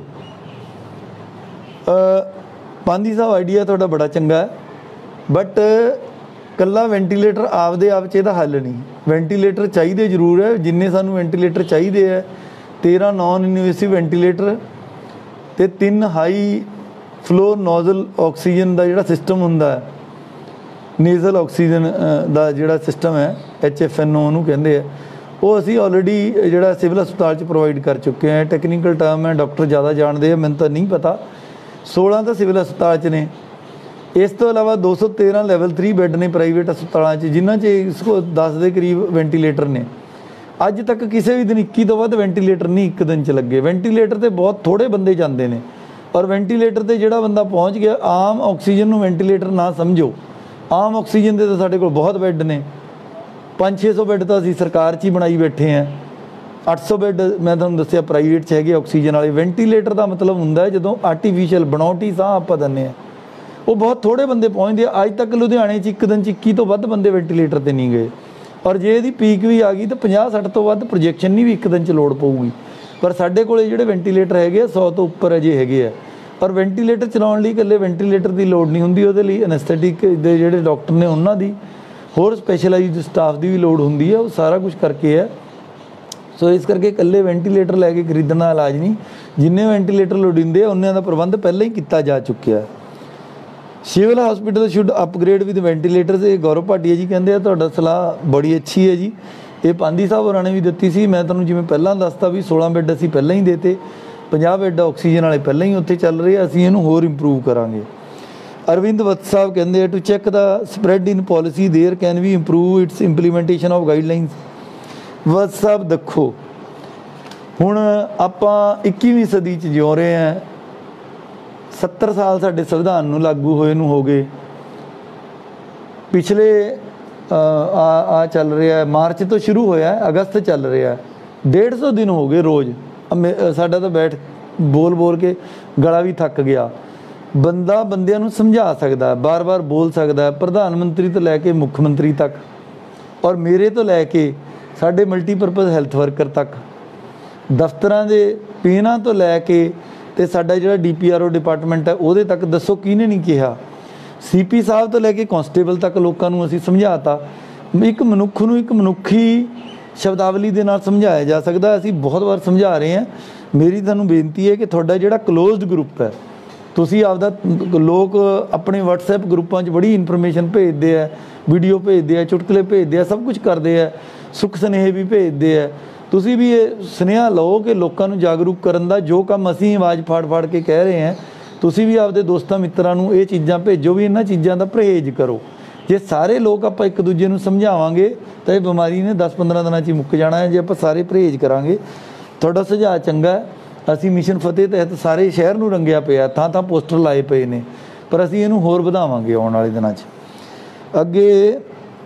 A: ਪਾਂਧੀ ਸਾਹਿਬ ਆਈਡੀਆ ਤੁਹਾਡਾ ਬੜਾ ਚੰਗਾ ਹੈ, ਬਟ ਇਕੱਲਾ ਵੈਂਟੀਲੇਟਰ ਆਪਦੇ ਆਪ 'ਚ ਇਹਦਾ ਹੱਲ ਨਹੀਂ। ਵੈਂਟੀਲੇਟਰ ਚਾਹੀਦੇ ਜ਼ਰੂਰ ਹੈ, ਜਿੰਨੇ ਸਾਨੂੰ ਵੈਂਟੀਲੇਟਰ ਚਾਹੀਦੇ ਹੈ ਤੇਰ੍ਹਾਂ ਨੌਨ ਇਨਵੇਸਿਵ ਵੈਂਟੀਲੇਟਰ ਅਤੇ ਤਿੰਨ ਹਾਈ ਫਲੋਰ ਨੋਜ਼ਲ ਆਕਸੀਜਨ ਦਾ ਜਿਹੜਾ ਸਿਸਟਮ ਹੁੰਦਾ ਹੈ, ਨੇਜ਼ਲ ਆਕਸੀਜਨ ਦਾ ਜਿਹੜਾ ਸਿਸਟਮ ਹੈ ਐਚ ਐਫ ਐਨ ਓ ਉਹਨੂੰ ਕਹਿੰਦੇ ਆ, ਉਹ ਅਸੀਂ ਆਲਰੇਡੀ ਜਿਹੜਾ ਸਿਵਲ ਹਸਪਤਾਲ 'ਚ ਪ੍ਰੋਵਾਈਡ ਕਰ ਚੁੱਕੇ ਹਾਂ। ਟੈਕਨੀਕਲ ਟਰਮ ਹੈ, ਡਾਕਟਰ ਜ਼ਿਆਦਾ ਜਾਣਦੇ ਆ, ਮੈਨੂੰ ਤਾਂ ਨਹੀਂ ਪਤਾ। ਸੋਲ੍ਹਾਂ ਤਾਂ ਸਿਵਲ ਹਸਪਤਾਲ 'ਚ ਨੇ। ਇਸ ਤੋਂ ਇਲਾਵਾ ਦੋ ਸੌ ਤੇਰ੍ਹਾਂ ਲੈਵਲ ਥਰੀ ਬੈੱਡ ਨੇ ਪ੍ਰਾਈਵੇਟ ਹਸਪਤਾਲਾਂ 'ਚ, ਜਿਨ੍ਹਾਂ 'ਚ ਇਸ ਕੋਲ ਦਸ ਦੇ ਕਰੀਬ ਵੈਂਟੀਲੇਟਰ ਨੇ। ਅੱਜ ਤੱਕ ਕਿਸੇ ਵੀ ਦਿਨ ਇੱਕੀ ਤੋਂ ਵੱਧ ਵੈਂਟੀਲੇਟਰ ਨਹੀਂ ਇੱਕ ਦਿਨ 'ਚ ਲੱਗੇ। ਵੈਂਟੀਲੇਟਰ 'ਤੇ ਬਹੁਤ ਥੋੜ੍ਹੇ ਬੰਦੇ ਜਾਂਦੇ ਨੇ, ਔਰ ਵੈਂਟੀਲੇਟਰ 'ਤੇ ਜਿਹੜਾ ਬੰਦਾ ਪਹੁੰਚ ਗਿਆ, ਆਮ ਆਕਸੀਜਨ ਨੂੰ ਵੈਂਟੀਲੇਟਰ ਨਾ ਸਮਝੋ। ਆਮ ਆਕਸੀਜਨ ਦੇ ਤਾਂ ਸਾਡੇ ਕੋਲ ਬਹੁਤ ਬੈੱਡ ਨੇ, ਪੰਜ ਛੇ ਸੌ ਬੈੱਡ ਤਾਂ ਅਸੀਂ ਸਰਕਾਰ 'ਚ ਹੀ ਬਣਾਈ ਬੈਠੇ ਹਾਂ। ਅੱਠ ਸੌ ਬੈੱਡ ਮੈਂ ਤੁਹਾਨੂੰ ਦੱਸਿਆ ਪ੍ਰਾਈਵੇਟ 'ਚ ਹੈਗੇ ਆਕਸੀਜਨ ਵਾਲੇ। ਵੈਂਟੀਲੇਟਰ ਦਾ ਮਤਲਬ ਹੁੰਦਾ ਜਦੋਂ ਆਰਟੀਫਿਸ਼ੀਅਲ ਬਣਾਉਟੀ ਸਾਹ ਆਪਾਂ ਦਿੰਦੇ ਹਾਂ, ਉਹ ਬਹੁਤ ਥੋੜ੍ਹੇ ਬੰਦੇ ਪਹੁੰਚਦੇ ਆ। ਅੱਜ ਤੱਕ ਲੁਧਿਆਣੇ 'ਚ ਇੱਕ ਦਿਨ 'ਚ ਇੱਕੀ ਤੋਂ ਵੱਧ ਬੰਦੇ ਵੈਂਟੀਲੇਟਰ 'ਤੇ ਨਹੀਂ ਗਏ, ਔਰ ਜੇ ਇਹਦੀ ਪੀਕ ਵੀ ਆ ਗਈ ਤਾਂ ਪੰਜਾਹ ਸੱਠ ਤੋਂ ਵੱਧ ਪ੍ਰੋਜੈਕਸ਼ਨ ਨਹੀਂ ਵੀ ਇੱਕ ਦਿਨ 'ਚ ਲੋੜ ਪਊਗੀ। ਪਰ ਸਾਡੇ ਕੋਲ ਜਿਹੜੇ ਵੈਂਟੀਲੇਟਰ ਹੈਗੇ ਆ ਸੌ ਤੋਂ ਉੱਪਰ ਅਜੇ ਹੈਗੇ ਆ। ਔਰ ਵੈਂਟੀਲੇਟਰ ਚਲਾਉਣ ਲਈ ਇਕੱਲੇ ਵੈਂਟੀਲੇਟਰ ਦੀ ਲੋੜ ਨਹੀਂ ਹੁੰਦੀ, ਉਹਦੇ ਲਈ ਅਨੈਸਥੈਟਿਕ ਦੇ ਜਿਹੜੇ ਡਾਕਟਰ ਨੇ ਉਹਨਾਂ ਦੀ, ਹੋਰ ਸਪੈਸ਼ਲਾਈਜ਼ਡ ਸਟਾਫ ਦੀ ਵੀ ਲੋੜ ਹੁੰਦੀ ਹੈ। ਉਹ ਸਾਰਾ ਕੁਝ ਕਰਕੇ ਹੈ। ਸੋ ਇਸ ਕਰਕੇ ਇਕੱਲੇ ਵੈਂਟੀਲੇਟਰ ਲੈ ਕੇ ਖਰੀਦਣ ਦਾ ਇਲਾਜ ਨਹੀਂ, ਜਿੰਨੇ ਵੈਂਟੀਲੇਟਰ ਲੋੜੀਂਦੇ ਆ ਉਹਨਾਂ ਦਾ ਪ੍ਰਬੰਧ ਪਹਿਲਾਂ ਹੀ ਕੀਤਾ ਜਾ ਚੁੱਕਿਆ। Civil hospital should upgrade with ventilators. ਇਹ ਗੌਰਵ ਭਾਟੀਆ ਜੀ ਕਹਿੰਦੇ ਆ ਤੁਹਾਡਾ ਸਲਾਹ ਬੜੀ ਅੱਛੀ ਹੈ ਜੀ। ਇਹ ਪਾਂਧੀ ਸਾਹਿਬ ਹੋਰਾਂ ਨੇ ਵੀ ਦਿੱਤੀ ਸੀ। ਮੈਂ ਤੁਹਾਨੂੰ ਜਿਵੇਂ ਪਹਿਲਾਂ ਦੱਸਤਾ ਵੀ ਸੋਲ੍ਹਾਂ ਬੈੱਡ ਅਸੀਂ ਪਹਿਲਾਂ ਹੀ ਦੇਤੇ, ਪੰਜਾਹ ਬੈੱਡ ਆਕਸੀਜਨ ਵਾਲੇ ਪਹਿਲਾਂ ਹੀ ਉੱਥੇ ਚੱਲ ਰਹੇ ਆ। ਅਸੀਂ ਇਹਨੂੰ ਹੋਰ ਇੰਪਰੂਵ ਕਰਾਂਗੇ। ਅਰਵਿੰਦ ਵਤਸ ਸਾਹਿਬ ਕਹਿੰਦੇ ਆ to check the spread in policy there can we improve its implementation of guidelines. Vats ਸਾਹਿਬ ਦੇਖੋ, ਹੁਣ ਆਪਾਂ ਇੱਕੀਵੀਂ ਸਦੀ 'ਚ ਜਿਉ ਰਹੇ ਹਾਂ। ਸੱਤਰ ਸਾਲ ਸਾਡੇ ਸੰਵਿਧਾਨ ਨੂੰ ਲਾਗੂ ਹੋਏ ਨੂੰ ਹੋ ਗਏ। ਪਿਛਲੇ ਆ ਆ ਚੱਲ ਰਿਹਾ ਮਾਰਚ ਤੋਂ ਸ਼ੁਰੂ ਹੋਇਆ, ਅਗਸਤ ਚੱਲ ਰਿਹਾ, ਡੇਢ ਸੌ ਦਿਨ ਹੋ ਗਏ ਰੋਜ਼। ਸਾਡਾ ਤਾਂ ਬੈਠ ਬੋਲ ਬੋਲ ਕੇ ਗਲਾ ਵੀ ਥੱਕ ਗਿਆ। ਬੰਦਾ ਬੰਦਿਆਂ ਨੂੰ ਸਮਝਾ ਸਕਦਾ, ਬਾਰ ਬਾਰ ਬੋਲ ਸਕਦਾ, ਪ੍ਰਧਾਨ ਮੰਤਰੀ ਤੋਂ ਲੈ ਕੇ ਮੁੱਖ ਮੰਤਰੀ ਤੱਕ, ਔਰ ਮੇਰੇ ਤੋਂ ਲੈ ਕੇ ਸਾਡੇ ਮਲਟੀਪਰਪਜ਼ ਹੈਲਥ ਵਰਕਰ ਤੱਕ, ਦਫ਼ਤਰਾਂ ਦੇ ਪੀਨਾਂ ਤੋਂ ਲੈ ਕੇ ਅਤੇ ਸਾਡਾ ਜਿਹੜਾ D P R O department ਹੈ ਉਹਦੇ ਤੱਕ। ਦੱਸੋ ਕਿਹਨੇ ਨਹੀਂ ਕਿਹਾ? ਸੀ ਪੀ ਸਾਹਿਬ ਤੋਂ ਲੈ ਕੇ ਕਾਂਸਟੇਬਲ ਤੱਕ ਲੋਕਾਂ ਨੂੰ ਅਸੀਂ ਸਮਝਾਤਾ। ਇੱਕ ਮਨੁੱਖ ਨੂੰ ਇੱਕ ਮਨੁੱਖੀ ਸ਼ਬਦਾਵਲੀ ਦੇ ਨਾਲ ਸਮਝਾਇਆ ਜਾ ਸਕਦਾ। ਅਸੀਂ ਬਹੁਤ ਵਾਰ ਸਮਝਾ ਰਹੇ ਹਾਂ। ਮੇਰੀ ਤੁਹਾਨੂੰ ਬੇਨਤੀ ਹੈ ਕਿ ਤੁਹਾਡਾ ਜਿਹੜਾ ਕਲੋਜ਼ਡ ਗਰੁੱਪ ਹੈ, ਤੁਸੀਂ ਆਪਦਾ, ਲੋਕ ਆਪਣੇ ਵਟਸਐਪ ਗਰੁੱਪਾਂ 'ਚ ਬੜੀ ਇਨਫੋਰਮੇਸ਼ਨ ਭੇਜਦੇ ਆ, ਵੀਡੀਓ ਭੇਜਦੇ ਆ, ਚੁਟਕਲੇ ਭੇਜਦੇ ਆ, ਸਭ ਕੁਝ ਕਰਦੇ ਆ, ਸੁੱਖ ਸੁਨੇਹੇ ਵੀ ਭੇਜਦੇ ਆ। ਤੁਸੀਂ ਵੀ ਇਹ ਸੁਨੇਹਾ ਲਓ ਕਿ ਲੋਕਾਂ ਨੂੰ ਜਾਗਰੂਕ ਕਰਨ ਦਾ ਜੋ ਕੰਮ ਅਸੀਂ ਆਵਾਜ਼ ਫਾੜ ਫਾੜ ਕੇ ਕਹਿ ਰਹੇ ਹਾਂ, ਤੁਸੀਂ ਵੀ ਆਪਦੇ ਦੋਸਤਾਂ ਮਿੱਤਰਾਂ ਨੂੰ ਇਹ ਚੀਜ਼ਾਂ ਭੇਜੋ ਵੀ ਇਹਨਾਂ ਚੀਜ਼ਾਂ ਦਾ ਪਰਹੇਜ਼ ਕਰੋ। ਜੇ ਸਾਰੇ ਲੋਕ ਆਪਾਂ ਇੱਕ ਦੂਜੇ ਨੂੰ ਸਮਝਾਵਾਂਗੇ ਤਾਂ ਇਹ ਬਿਮਾਰੀ ਨੇ ਦਸ ਪੰਦਰਾਂ ਦਿਨਾਂ 'ਚ ਹੀ ਮੁੱਕ ਜਾਣਾ ਹੈ, ਜੇ ਆਪਾਂ ਸਾਰੇ ਪਰਹੇਜ਼ ਕਰਾਂਗੇ। ਤੁਹਾਡਾ ਸੁਝਾਅ ਚੰਗਾ। ਅਸੀਂ ਮਿਸ਼ਨ ਫਤਿਹ ਤਹਿਤ ਸਾਰੇ ਸ਼ਹਿਰ ਨੂੰ ਰੰਗਿਆ ਪਿਆ, ਥਾਂ ਥਾਂ ਪੋਸਟਰ ਲਾਏ ਪਏ ਨੇ, ਪਰ ਅਸੀਂ ਇਹਨੂੰ ਹੋਰ ਵਧਾਵਾਂਗੇ ਆਉਣ ਵਾਲੇ ਦਿਨਾਂ 'ਚ। ਅੱਗੇ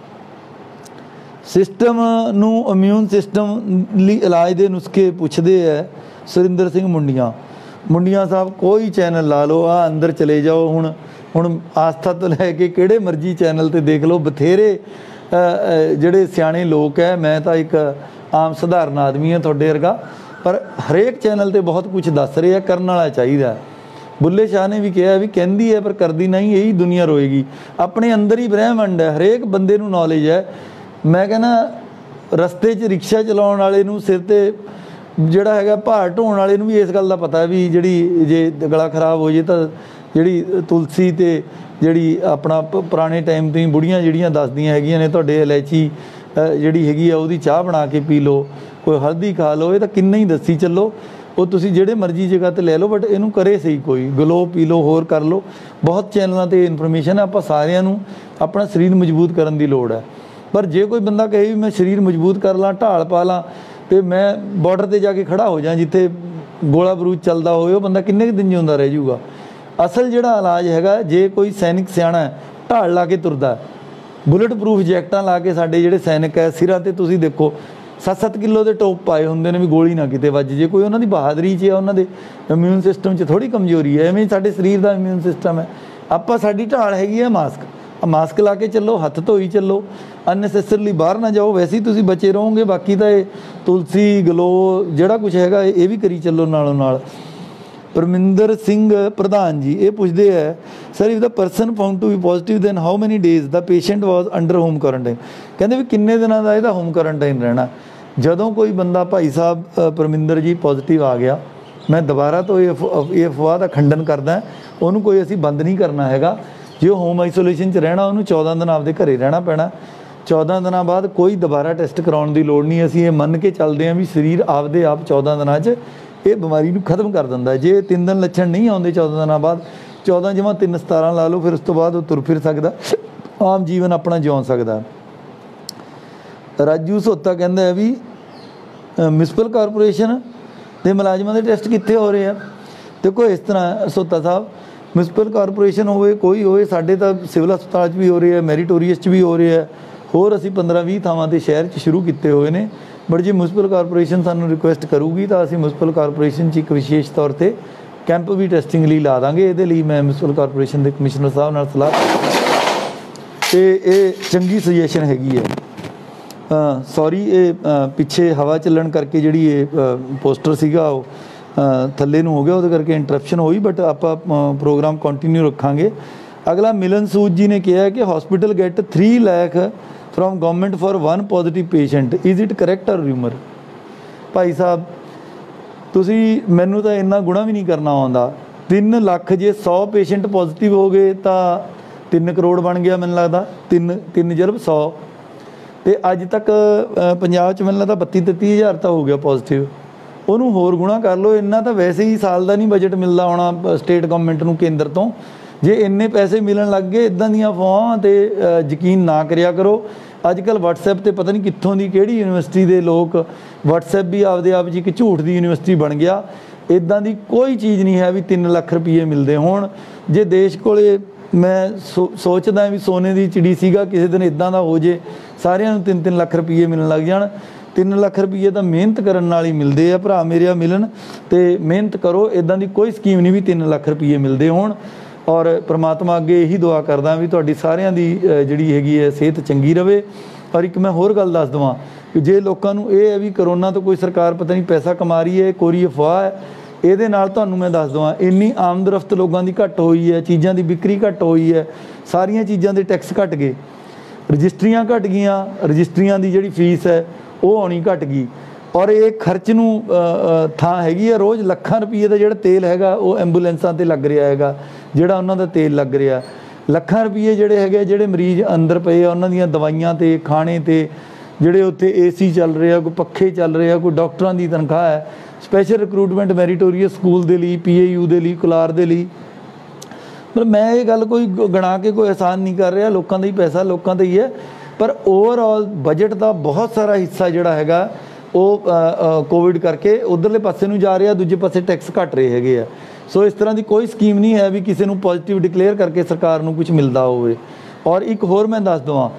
A: ਸਿਸਟਮ ਨੂੰ ਇਮਿਊਨ ਸਿਸਟਮ ਲਈ ਇਲਾਜ ਦੇ ਨੁਸਖੇ ਪੁੱਛਦੇ ਹੈ ਸੁਰਿੰਦਰ ਸਿੰਘ ਮੁੰਡੀਆਂ। ਮੁੰਡੀਆਂ ਸਾਹਿਬ ਕੋਈ ਚੈਨਲ ਲਾ ਲਓ, ਆ ਅੰਦਰ ਚਲੇ ਜਾਓ। ਹੁਣ ਹੁਣ ਆਸਥਾ ਤੋਂ ਲੈ ਕੇ ਕਿਹੜੇ ਮਰਜ਼ੀ ਚੈਨਲ 'ਤੇ ਦੇਖ ਲਓ, ਬਥੇਰੇ ਜਿਹੜੇ ਸਿਆਣੇ ਲੋਕ ਹੈ। ਮੈਂ ਤਾਂ ਇੱਕ ਆਮ ਸਧਾਰਨ ਆਦਮੀ ਹਾਂ ਤੁਹਾਡੇ ਵਰਗਾ, ਪਰ ਹਰੇਕ ਚੈਨਲ 'ਤੇ ਬਹੁਤ ਕੁਛ ਦੱਸ ਰਹੇ ਆ। ਕਰਨ ਵਾਲਾ ਚਾਹੀਦਾ। ਬੁੱਲੇ ਸ਼ਾਹ ਨੇ ਵੀ ਕਿਹਾ ਵੀ ਕਹਿੰਦੀ ਹੈ ਪਰ ਕਰਦੀ ਨਹੀਂ, ਇਹੀ ਦੁਨੀਆ ਰੋਏਗੀ। ਆਪਣੇ ਅੰਦਰ ਹੀ ਬ੍ਰਹਿਮੰਡ ਹੈ, ਹਰੇਕ ਬੰਦੇ ਨੂੰ ਨੌਲੇਜ ਹੈ। ਮੈਂ ਕਹਿੰਦਾ ਰਸਤੇ 'ਚ ਰਿਕਸ਼ਾ ਚਲਾਉਣ ਵਾਲੇ ਨੂੰ, ਸਿਰ 'ਤੇ ਜਿਹੜਾ ਹੈਗਾ ਭਾਰ ਢੋਣ ਵਾਲੇ ਨੂੰ ਵੀ ਇਸ ਗੱਲ ਦਾ ਪਤਾ ਵੀ ਜਿਹੜੀ ਜੇ ਗਲਾ ਖਰਾਬ ਹੋ ਜੇ ਤਾਂ ਜਿਹੜੀ ਤੁਲਸੀ ਅਤੇ ਜਿਹੜੀ ਆਪਣਾ ਪ- ਪੁਰਾਣੇ ਟਾਈਮ ਤੋਂ ਹੀ ਬੁੜੀਆਂ ਜਿਹੜੀਆਂ ਦੱਸਦੀਆਂ ਹੈਗੀਆਂ ਨੇ ਤੁਹਾਡੇ ਇਲਾਇਚੀ ਅ, ਜਿਹੜੀ ਹੈਗੀ ਆ ਉਹਦੀ ਚਾਹ ਬਣਾ ਕੇ ਪੀ ਲਓ, ਕੋਈ ਹਲਦੀ ਖਾ ਲਓ, ਇਹ ਤਾਂ ਕਿੰਨਾ ਹੀ ਦੱਸੀ ਚੱਲੋ। ਉਹ ਤੁਸੀਂ ਜਿਹੜੇ ਮਰਜ਼ੀ ਜਗ੍ਹਾ 'ਤੇ ਲੈ ਲਓ, ਬਟ ਇਹਨੂੰ ਕਰੇ ਸਹੀ ਕੋਈ ਗਲੋ ਪੀ ਲਓ, ਹੋਰ ਕਰ ਲਓ। ਬਹੁਤ ਚੈਨਲਾਂ 'ਤੇ ਇਨਫੋਰਮੇਸ਼ਨ ਹੈ। ਆਪਾਂ ਸਾਰਿਆਂ ਨੂੰ ਆਪਣਾ ਸਰੀਰ ਮਜ਼ਬੂਤ ਕਰਨ ਦੀ ਲੋੜ ਹੈ। ਪਰ ਜੇ ਕੋਈ ਬੰਦਾ ਕਹੇ ਵੀ ਮੈਂ ਸਰੀਰ ਮਜ਼ਬੂਤ ਕਰ ਲਾਂ, ਢਾਲ ਪਾ ਲਾਂ ਅਤੇ ਮੈਂ ਬਾਰਡਰ 'ਤੇ ਜਾ ਕੇ ਖੜ੍ਹਾ ਹੋ ਜਾਂ ਜਿੱਥੇ ਗੋਲਾ ਬਰੂਦ ਚੱਲਦਾ ਹੋਵੇ, ਉਹ ਬੰਦਾ ਕਿੰਨੇ ਕੁ ਦਿਨ ਜਿਉਂਦਾ ਰਹਿ ਜਾਊਗਾ। ਅਸਲ ਜਿਹੜਾ ਇਲਾਜ ਹੈਗਾ, ਜੇ ਕੋਈ ਸੈਨਿਕ ਸਿਆਣਾ ਹੈ, ਢਾਲ ਲਾ ਕੇ ਤੁਰਦਾ, ਬੁਲਟ ਪ੍ਰੂਫ ਜੈਕਟਾਂ ਲਾ ਕੇ ਸਾਡੇ ਜਿਹੜੇ ਸੈਨਿਕ ਹੈ ਸਿਰਾਂ 'ਤੇ ਤੁਸੀਂ ਦੇਖੋ ਸੱਤ ਸੱਤ ਕਿਲੋ ਦੇ ਟੋਪ ਪਾਏ ਹੁੰਦੇ ਨੇ ਵੀ ਗੋਲੀ ਨਾ ਕਿਤੇ ਵੱਜ ਜੇ। ਕੋਈ ਉਹਨਾਂ ਦੀ ਬਹਾਦਰੀ 'ਚ ਆ, ਉਹਨਾਂ ਦੇ ਇਮਿਊਨ ਸਿਸਟਮ 'ਚ ਥੋੜ੍ਹੀ ਕਮਜ਼ੋਰੀ ਹੈ। ਐਵੇਂ ਸਾਡੇ ਸਰੀਰ ਦਾ ਇਮਿਊਨ ਸਿਸਟਮ ਹੈ। ਆਪਾਂ ਸਾਡੀ ਢਾਲ ਹੈਗੀ ਹੈ ਮਾਸਕ। ਮਾਸਕ ਲਾ ਕੇ ਚੱਲੋ, ਹੱਥ ਧੋਈ ਚੱਲੋ, ਅਨਨੈਸੈਸਰਲੀ ਬਾਹਰ ਨਾ ਜਾਓ, ਵੈਸੇ ਹੀ ਤੁਸੀਂ ਬਚੇ ਰਹੋਗੇ। ਬਾਕੀ ਤਾਂ ਇਹ ਤੁਲਸੀ ਗਲੋ ਜਿਹੜਾ ਕੁਛ ਹੈਗਾ ਇਹ ਵੀ ਕਰੀ ਚੱਲੋ ਨਾਲੋਂ ਨਾਲ। ਪਰਮਿੰਦਰ ਸਿੰਘ ਪ੍ਰਧਾਨ ਜੀ ਇਹ ਪੁੱਛਦੇ ਹੈ, sir if the person found to be positive then how many days the patient was under home quarantine. ਕਹਿੰਦੇ ਵੀ ਕਿੰਨੇ ਦਿਨਾਂ ਦਾ ਇਹਦਾ ਹੋਮ ਕੁਆਰੰਟਾਈਨ ਰਹਿਣਾ। ਜਦੋਂ ਕੋਈ ਬੰਦਾ ਭਾਈ ਸਾਹਿਬ ਅ, ਪਰਮਿੰਦਰ ਜੀ ਪੋਜ਼ੀਟਿਵ ਆ ਗਿਆ, ਮੈਂ ਦੁਬਾਰਾ ਤੋਂ ਇਹ ਅਫ- ਇਹ ਅਫਵਾਹ ਦਾ ਖੰਡਨ ਕਰਦਾ। ਉਹਨੂੰ ਕੋਈ ਅਸੀਂ ਬੰਦ ਨਹੀਂ ਕਰਨਾ ਹੈਗਾ। ਜੇ ਉਹ ਹੋਮ ਆਈਸੋਲੇਸ਼ਨ 'ਚ ਰਹਿਣਾ, ਉਹਨੂੰ ਚੌਦਾਂ ਦਿਨ ਆਪਦੇ ਘਰੇ ਰਹਿਣਾ ਪੈਣਾ। ਚੌਦਾਂ ਦਿਨਾਂ ਬਾਅਦ ਕੋਈ ਦੁਬਾਰਾ ਟੈਸਟ ਕਰਾਉਣ ਦੀ ਲੋੜ ਨਹੀਂ। ਅਸੀਂ ਇਹ ਮੰਨ ਕੇ ਚੱਲਦੇ ਹਾਂ ਵੀ ਸਰੀਰ ਆਪਦੇ ਆਪ ਚੌਦਾਂ ਦਿਨਾਂ 'ਚ ਇਹ ਬਿਮਾਰੀ ਨੂੰ ਖਤਮ ਕਰ ਦਿੰਦਾ। ਜੇ ਤਿੰਨ ਦਿਨ ਲੱਛਣ ਨਹੀਂ ਆਉਂਦੇ ਚੌਦਾਂ ਦਿਨਾਂ ਬਾਅਦ, ਚੌਦਾਂ ਜਮਾਂ ਤਿੰਨ ਸਤਾਰਾਂ ਲਾ ਲਓ, ਫਿਰ ਉਸ ਤੋਂ ਬਾਅਦ ਉਹ ਤੁਰ ਫਿਰ ਸਕਦਾ, ਆਮ ਜੀਵਨ ਆਪਣਾ ਜਿਉਂ ਸਕਦਾ। ਰਾਜੂ ਸੋਤਾ ਕਹਿੰਦਾ ਹੈ ਵੀ ਮਿਊਨਿਸਪਲ ਕਾਰਪੋਰੇਸ਼ਨ ਦੇ ਮੁਲਾਜ਼ਮਾਂ ਦੇ ਟੈਸਟ ਕਿੱਥੇ ਹੋ ਰਹੇ ਆ। ਦੇਖੋ ਇਸ ਤਰ੍ਹਾਂ ਸੋਤਾ ਸਾਹਿਬ, ਮਿਊਨਿਸਪਲ ਕਾਰਪੋਰੇਸ਼ਨ ਹੋਵੇ ਕੋਈ ਹੋਵੇ, ਸਾਡੇ ਤਾਂ ਸਿਵਲ ਹਸਪਤਾਲ 'ਚ ਵੀ ਹੋ ਰਹੇ ਆ, ਮੈਰੀਟੋਰੀਅਸ 'ਚ ਵੀ ਹੋ ਰਹੇ ਆ, ਹੋਰ ਅਸੀਂ ਪੰਦਰਾਂ ਵੀਹ ਥਾਵਾਂ 'ਤੇ ਸ਼ਹਿਰ 'ਚ ਸ਼ੁਰੂ ਕੀਤੇ ਹੋਏ ਨੇ। ਬਟ ਜੇ ਮਿਊਨਿਸਪਲ ਕਾਰਪੋਰੇਸ਼ਨ ਸਾਨੂੰ ਰਿਕੁਐਸਟ ਕਰੂਗੀ ਤਾਂ ਅਸੀਂ ਮਿਊਨਿਸਪਲ ਕਾਰਪੋਰੇਸ਼ਨ 'ਚ ਇੱਕ ਵਿਸ਼ੇਸ਼ ਤੌਰ 'ਤੇ ਕੈਂਪ ਵੀ ਟੈਸਟਿੰਗ ਲਈ ਲਾ ਦਾਂਗੇ। ਇਹਦੇ ਲਈ ਮੈਂ ਮਿਊਨਿਸਪਲ ਕਾਰਪੋਰੇਸ਼ਨ ਦੇ ਕਮਿਸ਼ਨਰ ਸਾਹਿਬ ਨਾਲ ਸਲਾਹ, ਅਤੇ ਇਹ ਚੰਗੀ ਸੁਜੈਸ਼ਨ ਹੈਗੀ ਹੈ। ਸੌਰੀ ਇਹ ਅ, ਪਿੱਛੇ ਹਵਾ ਚੱਲਣ ਕਰਕੇ ਜਿਹੜੀ ਇਹ ਪੋਸਟਰ ਸੀਗਾ ਉਹ ਅ, ਥੱਲੇ ਨੂੰ ਹੋ ਗਿਆ, ਉਹਦੇ ਕਰਕੇ ਇੰਟਰਪਸ਼ਨ ਹੋਈ। ਬਟ ਆਪਾਂ ਪ੍ਰੋਗਰਾਮ ਕੰਟੀਨਿਊ ਰੱਖਾਂਗੇ। ਅਗਲਾ ਮਿਲਨ ਸੂਦ ਜੀ ਨੇ ਕਿਹਾ ਕਿ hospital get three lakh from government for one positive patient, is it correct or rumour. ਭਾਈ ਸਾਹਿਬ ਤੁਸੀਂ, ਮੈਨੂੰ ਤਾਂ ਇੰਨਾ ਗੁਣਾ ਵੀ ਨਹੀਂ ਕਰਨਾ ਆਉਂਦਾ। ਤਿੰਨ ਲੱਖ ਜੇ ਸੌ ਪੇਸ਼ੈਂਟ ਪੋਜ਼ੀਟਿਵ ਹੋ ਗਏ ਤਾਂ ਤਿੰਨ ਕਰੋੜ ਬਣ ਗਿਆ ਮੈਨੂੰ ਲੱਗਦਾ। ਤਿੰਨ ਤਿੰਨ ਜਰਬ ਸੌ, ਅਤੇ ਅੱਜ ਤੱਕ ਅ, ਪੰਜਾਬ 'ਚ ਮੈਨੂੰ ਲੱਗਦਾ ਬੱਤੀ ਤੇਤੀ ਹਜ਼ਾਰ ਤਾਂ ਹੋ ਗਿਆ ਪੋਜ਼ੀਟਿਵ। ਉਹਨੂੰ ਹੋਰ ਗੁਣਾ ਕਰ ਲਓ। ਇੰਨਾ ਤਾਂ ਵੈਸੇ ਹੀ ਸਾਲ ਦਾ ਨਹੀਂ ਬਜਟ ਮਿਲਦਾ ਹੋਣਾ ਸਟੇਟ ਗਵਰਨਮੈਂਟ ਨੂੰ ਕੇਂਦਰ ਤੋਂ। ਜੇ ਇੰਨੇ ਪੈਸੇ ਮਿਲਣ ਲੱਗ ਗਏ, ਇੱਦਾਂ ਦੀਆਂ ਅਫਵਾਹਾਂ 'ਤੇ ਯਕੀਨ ਨਾ ਕਰਿਆ ਕਰੋ। ਅੱਜ ਕੱਲ੍ਹ ਵਟਸਐਪ 'ਤੇ ਪਤਾ ਨਹੀਂ ਕਿੱਥੋਂ ਦੀ ਕਿਹੜੀ ਯੂਨੀਵਰਸਿਟੀ ਦੇ ਲੋਕ, ਵਟਸਐਪ ਵੀ ਆਪਦੇ ਆਪ 'ਚ ਇੱਕ ਝੂਠ ਦੀ ਯੂਨੀਵਰਸਿਟੀ ਬਣ ਗਿਆ। ਇੱਦਾਂ ਦੀ ਕੋਈ ਚੀਜ਼ ਨਹੀਂ ਹੈ ਵੀ ਤਿੰਨ ਲੱਖ ਰੁਪਈਏ ਮਿਲਦੇ ਹੋਣ। ਜੇ ਦੇਸ਼ ਕੋਲੇ, ਮੈਂ ਸੋ ਸੋਚਦਾ ਵੀ ਸੋਨੇ ਦੀ ਚਿੜੀ ਸੀਗਾ, ਕਿਸੇ ਦਿਨ ਇੱਦਾਂ ਦਾ ਹੋ ਜੇ ਸਾਰਿਆਂ ਨੂੰ ਤਿੰਨ ਤਿੰਨ ਲੱਖ ਰੁਪਈਏ ਮਿਲਣ ਲੱਗ ਜਾਣ। ਤਿੰਨ ਲੱਖ ਰੁਪਈਏ ਤਾਂ ਮਿਹਨਤ ਕਰਨ ਨਾਲ ਹੀ ਮਿਲਦੇ ਆ ਭਰਾ ਮੇਰੇ ਆ ਮਿਲਣ, ਅਤੇ ਮਿਹਨਤ ਕਰੋ। ਇੱਦਾਂ ਦੀ ਕੋਈ ਸਕੀਮ ਨਹੀਂ ਵੀ ਤਿੰਨ ਲੱਖ ਰੁਪਈਏ ਮਿਲਦੇ ਹੋਣ। ਔਰ ਪ੍ਰਮਾਤਮਾ ਅੱਗੇ ਇਹੀ ਦੁਆ ਕਰਦਾ ਵੀ ਤੁਹਾਡੀ ਸਾਰਿਆਂ ਦੀ ਜਿਹੜੀ ਹੈਗੀ ਹੈ ਸਿਹਤ ਚੰਗੀ ਰਹੇ। ਔਰ ਇੱਕ ਮੈਂ ਹੋਰ ਗੱਲ ਦੱਸ ਦੇਵਾਂ ਕਿ ਜੇ ਲੋਕਾਂ ਨੂੰ ਇਹ ਹੈ ਵੀ ਕਰੋਨਾ ਤੋਂ ਕੋਈ ਸਰਕਾਰ ਪਤਾ ਨਹੀਂ ਪੈਸਾ ਕਮਾ ਰਹੀ ਹੈ, ਕੋਰੀ ਅਫਵਾਹ ਹੈ, ਇਹਦੇ ਨਾਲ ਤੁਹਾਨੂੰ ਮੈਂ ਦੱਸ ਦੇਵਾਂ ਇੰਨੀ ਆਮਦ ਰਫਤ ਲੋਕਾਂ ਦੀ ਘੱਟ ਹੋਈ ਹੈ, ਚੀਜ਼ਾਂ ਦੀ ਵਿਕਰੀ ਘੱਟ ਹੋਈ ਹੈ, ਸਾਰੀਆਂ ਚੀਜ਼ਾਂ ਦੇ ਟੈਕਸ ਘੱਟ ਗਏ, ਰਜਿਸਟਰੀਆਂ ਘੱਟ ਗਈਆਂ, ਰਜਿਸਟਰੀਆਂ ਦੀ ਜਿਹੜੀ ਫੀਸ ਹੈ ਉਹ ਆਉਣੀ ਘੱਟ ਗਈ। ਔਰ ਇਹ ਖਰਚ ਨੂੰ ਥਾਂ ਹੈਗੀ ਆ। ਰੋਜ਼ ਲੱਖਾਂ ਰੁਪਈਏ ਦਾ ਜਿਹੜਾ ਤੇਲ ਹੈਗਾ ਉਹ ਐਂਬੂਲੈਂਸਾਂ 'ਤੇ ਲੱਗ ਰਿਹਾ ਹੈਗਾ, ਜਿਹੜਾ ਉਹਨਾਂ ਦਾ ਤੇਲ ਲੱਗ ਰਿਹਾ। ਲੱਖਾਂ ਰੁਪਈਏ ਜਿਹੜੇ ਹੈਗੇ, ਜਿਹੜੇ ਮਰੀਜ਼ ਅੰਦਰ ਪਏ ਆ ਉਹਨਾਂ ਦੀਆਂ ਦਵਾਈਆਂ 'ਤੇ, ਖਾਣੇ 'ਤੇ, ਜਿਹੜੇ ਉੱਥੇ ਏ ਸੀ ਚੱਲ ਰਹੇ ਆ, ਕੋਈ ਪੱਖੇ ਚੱਲ ਰਹੇ ਆ, ਕੋਈ ਡਾਕਟਰਾਂ ਦੀ ਤਨਖਾਹ ਹੈ, ਸਪੈਸ਼ਲ ਰਿਕਰੂਟਮੈਂਟ ਮੈਰੀਟੋਰੀਅਸ ਸਕੂਲ ਦੇ ਲਈ, ਪੀ ਏ ਯੂ ਦੇ ਲਈ, ਕੁਲਾਰ ਦੇ ਲਈ। ਮਤਲਬ ਮੈਂ ਇਹ ਗੱਲ ਕੋਈ ਗਣਾ ਕੇ ਕੋਈ ਆਸਾਨ ਨਹੀਂ ਕਰ ਰਿਹਾ, ਲੋਕਾਂ ਦਾ ਹੀ ਪੈਸਾ ਲੋਕਾਂ ਦਾ ਹੀ ਹੈ। ਪਰ ਓਵਰਆਲ ਬਜਟ ਦਾ ਬਹੁਤ ਸਾਰਾ ਹਿੱਸਾ ਜਿਹੜਾ ਹੈਗਾ ਉਹ ਕੋਵਿਡ ਕਰਕੇ ਉੱਧਰਲੇ ਪਾਸੇ ਨੂੰ ਜਾ ਰਿਹਾ, ਦੂਜੇ ਪਾਸੇ ਟੈਕਸ ਘੱਟ ਰਹੇ ਹੈਗੇ ਆ। ਸੋ ਇਸ ਤਰ੍ਹਾਂ ਦੀ ਕੋਈ ਸਕੀਮ ਨਹੀਂ ਹੈ ਵੀ ਕਿਸੇ ਨੂੰ ਪੋਜ਼ੀਟਿਵ ਡਿਕਲੇਅਰ ਕਰਕੇ ਸਰਕਾਰ ਨੂੰ ਕੁਝ ਮਿਲਦਾ ਹੋਵੇ। ਔਰ ਇੱਕ ਹੋਰ ਮੈਂ ਦੱਸ ਦੇਵਾਂ,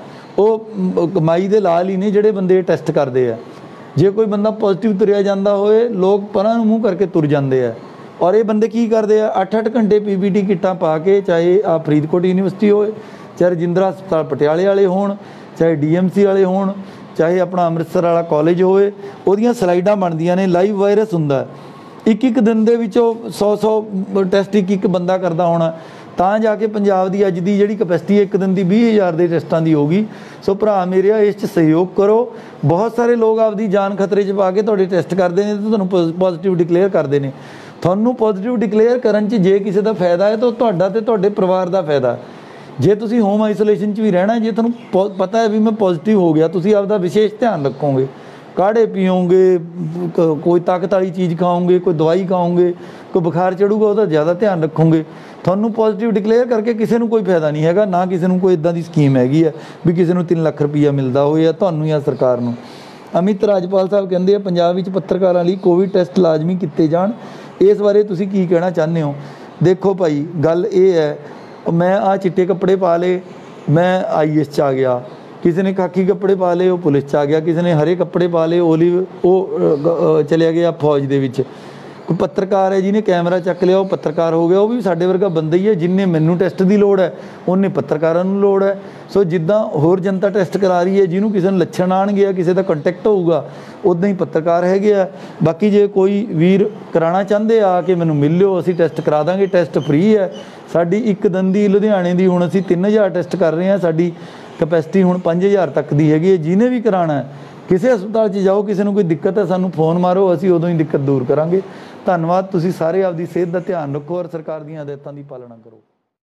A: ਉਹ ਕਮਾਈ ਦੇ ਲਾਲ ਹੀ ਨੇ ਜਿਹੜੇ ਬੰਦੇ ਟੈਸਟ ਕਰਦੇ ਆ। ਜੇ ਕੋਈ ਬੰਦਾ ਪੋਜ਼ੀਟਿਵ ਤੁਰਿਆ ਜਾਂਦਾ ਹੋਏ, ਲੋਕ ਪਰਾਂ ਨੂੰ ਮੂੰਹ ਕਰਕੇ ਤੁਰ ਜਾਂਦੇ ਆ। ਔਰ ਇਹ ਬੰਦੇ ਕੀ ਕਰਦੇ ਆ, ਅੱਠ ਅੱਠ ਘੰਟੇ ਪੀ ਪੀ ਟੀ ਕਿੱਟਾਂ ਪਾ ਕੇ, ਚਾਹੇ ਆ ਫਰੀਦਕੋਟ ਯੂਨੀਵਰਸਿਟੀ ਹੋਏ, ਚਾਹੇ ਰਜਿੰਦਰਾ ਹਸਪਤਾਲ ਪਟਿਆਲੇ ਵਾਲੇ ਹੋਣ, ਚਾਹੇ ਡੀ ਐਮ ਸੀ ਵਾਲੇ ਹੋਣ, ਚਾਹੇ ਆਪਣਾ ਅੰਮ੍ਰਿਤਸਰ ਵਾਲਾ ਕਾਲਜ ਹੋਵੇ, ਉਹਦੀਆਂ ਸਲਾਈਡਾਂ ਬਣਦੀਆਂ ਨੇ, ਲਾਈਵ ਵਾਇਰਸ ਹੁੰਦਾ। ਇੱਕ ਇੱਕ ਦਿਨ ਦੇ ਵਿੱਚੋਂ ਸੌ ਸੌ ਟੈਸਟ ਇੱਕ ਇੱਕ ਬੰਦਾ ਕਰਦਾ ਹੋਣਾ, ਤਾਂ ਜਾ ਕੇ ਪੰਜਾਬ ਦੀ ਅੱਜ ਦੀ ਜਿਹੜੀ ਕਪੈਸਿਟੀ ਹੈ ਇੱਕ ਦਿਨ ਦੀ ਵੀਹ ਹਜ਼ਾਰ ਦੇ ਟੈਸਟਾਂ ਦੀ ਹੋਊਗੀ। ਸੋ ਭਰਾ ਮੇਰੇ ਇਸ 'ਚ ਸਹਿਯੋਗ ਕਰੋ। ਬਹੁਤ ਸਾਰੇ ਲੋਕ ਆਪਦੀ ਜਾਨ ਖਤਰੇ 'ਚ ਪਾ ਕੇ ਤੁਹਾਡੇ ਟੈਸਟ ਕਰਦੇ ਨੇ ਅਤੇ ਤੁਹਾਨੂੰ ਪੋਜ਼ੀਟਿਵ ਡਿਕਲੇਅਰ ਕਰਦੇ ਨੇ। ਤੁਹਾਨੂੰ ਪੋਜ਼ੀਟਿਵ ਡਿਕਲੇਅਰ ਕਰਨ 'ਚ ਜੇ ਕਿਸੇ ਦਾ ਫਾਇਦਾ ਹੈ ਤਾਂ ਤੁਹਾਡਾ ਅਤੇ ਤੁਹਾਡੇ ਪਰਿਵਾਰ ਦਾ ਫਾਇਦਾ। ਜੇ ਤੁਸੀਂ ਹੋਮ ਆਈਸੋਲੇਸ਼ਨ 'ਚ ਵੀ ਰਹਿਣਾ, ਜੇ ਤੁਹਾਨੂੰ ਪੋ ਪਤਾ ਹੈ ਵੀ ਮੈਂ ਪੋਜ਼ੀਟਿਵ ਹੋ ਗਿਆ, ਤੁਸੀਂ ਆਪਦਾ ਵਿਸ਼ੇਸ਼ ਧਿਆਨ ਰੱਖੋਗੇ, ਕਾढ़े ਪੀਓਗੇ, ਕੋਈ ਤਾਕਤ ਵਾਲੀ ਚੀਜ਼ ਖਾਓਗੇ, ਕੋਈ ਦਵਾਈ ਖਾਓਗੇ, ਕੋਈ ਬੁਖਾਰ ਚੜੂਗਾ ਉਹਦਾ ਜ਼ਿਆਦਾ ਧਿਆਨ ਰੱਖੋਗੇ। ਤੁਹਾਨੂੰ ਪੋਜ਼ੀਟਿਵ ਡਿਕਲੇਅਰ ਕਰਕੇ ਕਿਸੇ ਨੂੰ ਕੋਈ ਫਾਇਦਾ ਨਹੀਂ ਹੈਗਾ, ਨਾ ਕਿਸੇ ਨੂੰ ਕੋਈ ਇੱਦਾਂ ਦੀ ਸਕੀਮ ਹੈਗੀ ਹੈ ਵੀ ਕਿਸੇ ਨੂੰ ਤਿੰਨ ਲੱਖ ਰੁਪਈਆ ਮਿਲਦਾ ਹੋਵੇ ਜਾਂ ਤੁਹਾਨੂੰ ਜਾਂ ਸਰਕਾਰ ਨੂੰ। ਅਮਿਤ ਰਾਜਪਾਲ ਸਾਹਿਬ ਕਹਿੰਦੇ ਆ ਪੰਜਾਬ ਵਿੱਚ ਪੱਤਰਕਾਰਾਂ ਲਈ ਕੋਵਿਡ ਟੈਸਟ ਲਾਜ਼ਮੀ ਕੀਤੇ ਜਾਣ, ਇਸ ਬਾਰੇ ਤੁਸੀਂ ਕੀ ਕਹਿਣਾ ਚਾਹੁੰਦੇ ਹੋ? ਦੇਖੋ ਭਾਈ, ਗੱਲ ਇਹ ਹੈ, मैं आ चिट्टे कपड़े पा ले, मैं आई एस च आ गया, किसी ने खाकी कपड़े पा ले वो पुलिस च आ गया, किसी ने हरे कपड़े पा ले ओलिव वो चलिया गया फौज दे विच। कोई पत्रकार है जिन्हें कैमरा चक लिया वो पत्रकार हो गया, वो भी साडे वर्गा बंदा ही है। जिन्हें मैनू टैसट की लोड़ है उन्हें पत्रकारां नूं लोड़ है। सो जिद्दां होर जनता टैसट करा रही है, जिन्होंं किसी नूं लक्षण आउणगे, किसी का कंटैक्ट होऊगा, उदां ही पत्रकार हैगे आ। बाकी जे कोई वीर कराना चाहते आ के मैनूं मिल लिओ, असीं टैसट करा दांगे, टैसट फ्री है। साडी एक दिन की लुधियाने की हुण असीं तीन हज़ार टैसट कर रहे हैं, साडी कैपेसिटी हुण पाँच हज़ार तक की हैगी है। जिन्हें भी कराना है किसी हस्पताल च जाओ, किसी नूं कोई दिक्कत है सानूं फोन मारो, असीं उदों ही दिक्कत दूर करांगे। धन्नवाद। तुसीं सारे आपदी सेहत का ध्यान रखो और सरकार दीयां हदायतां दी पालना करो।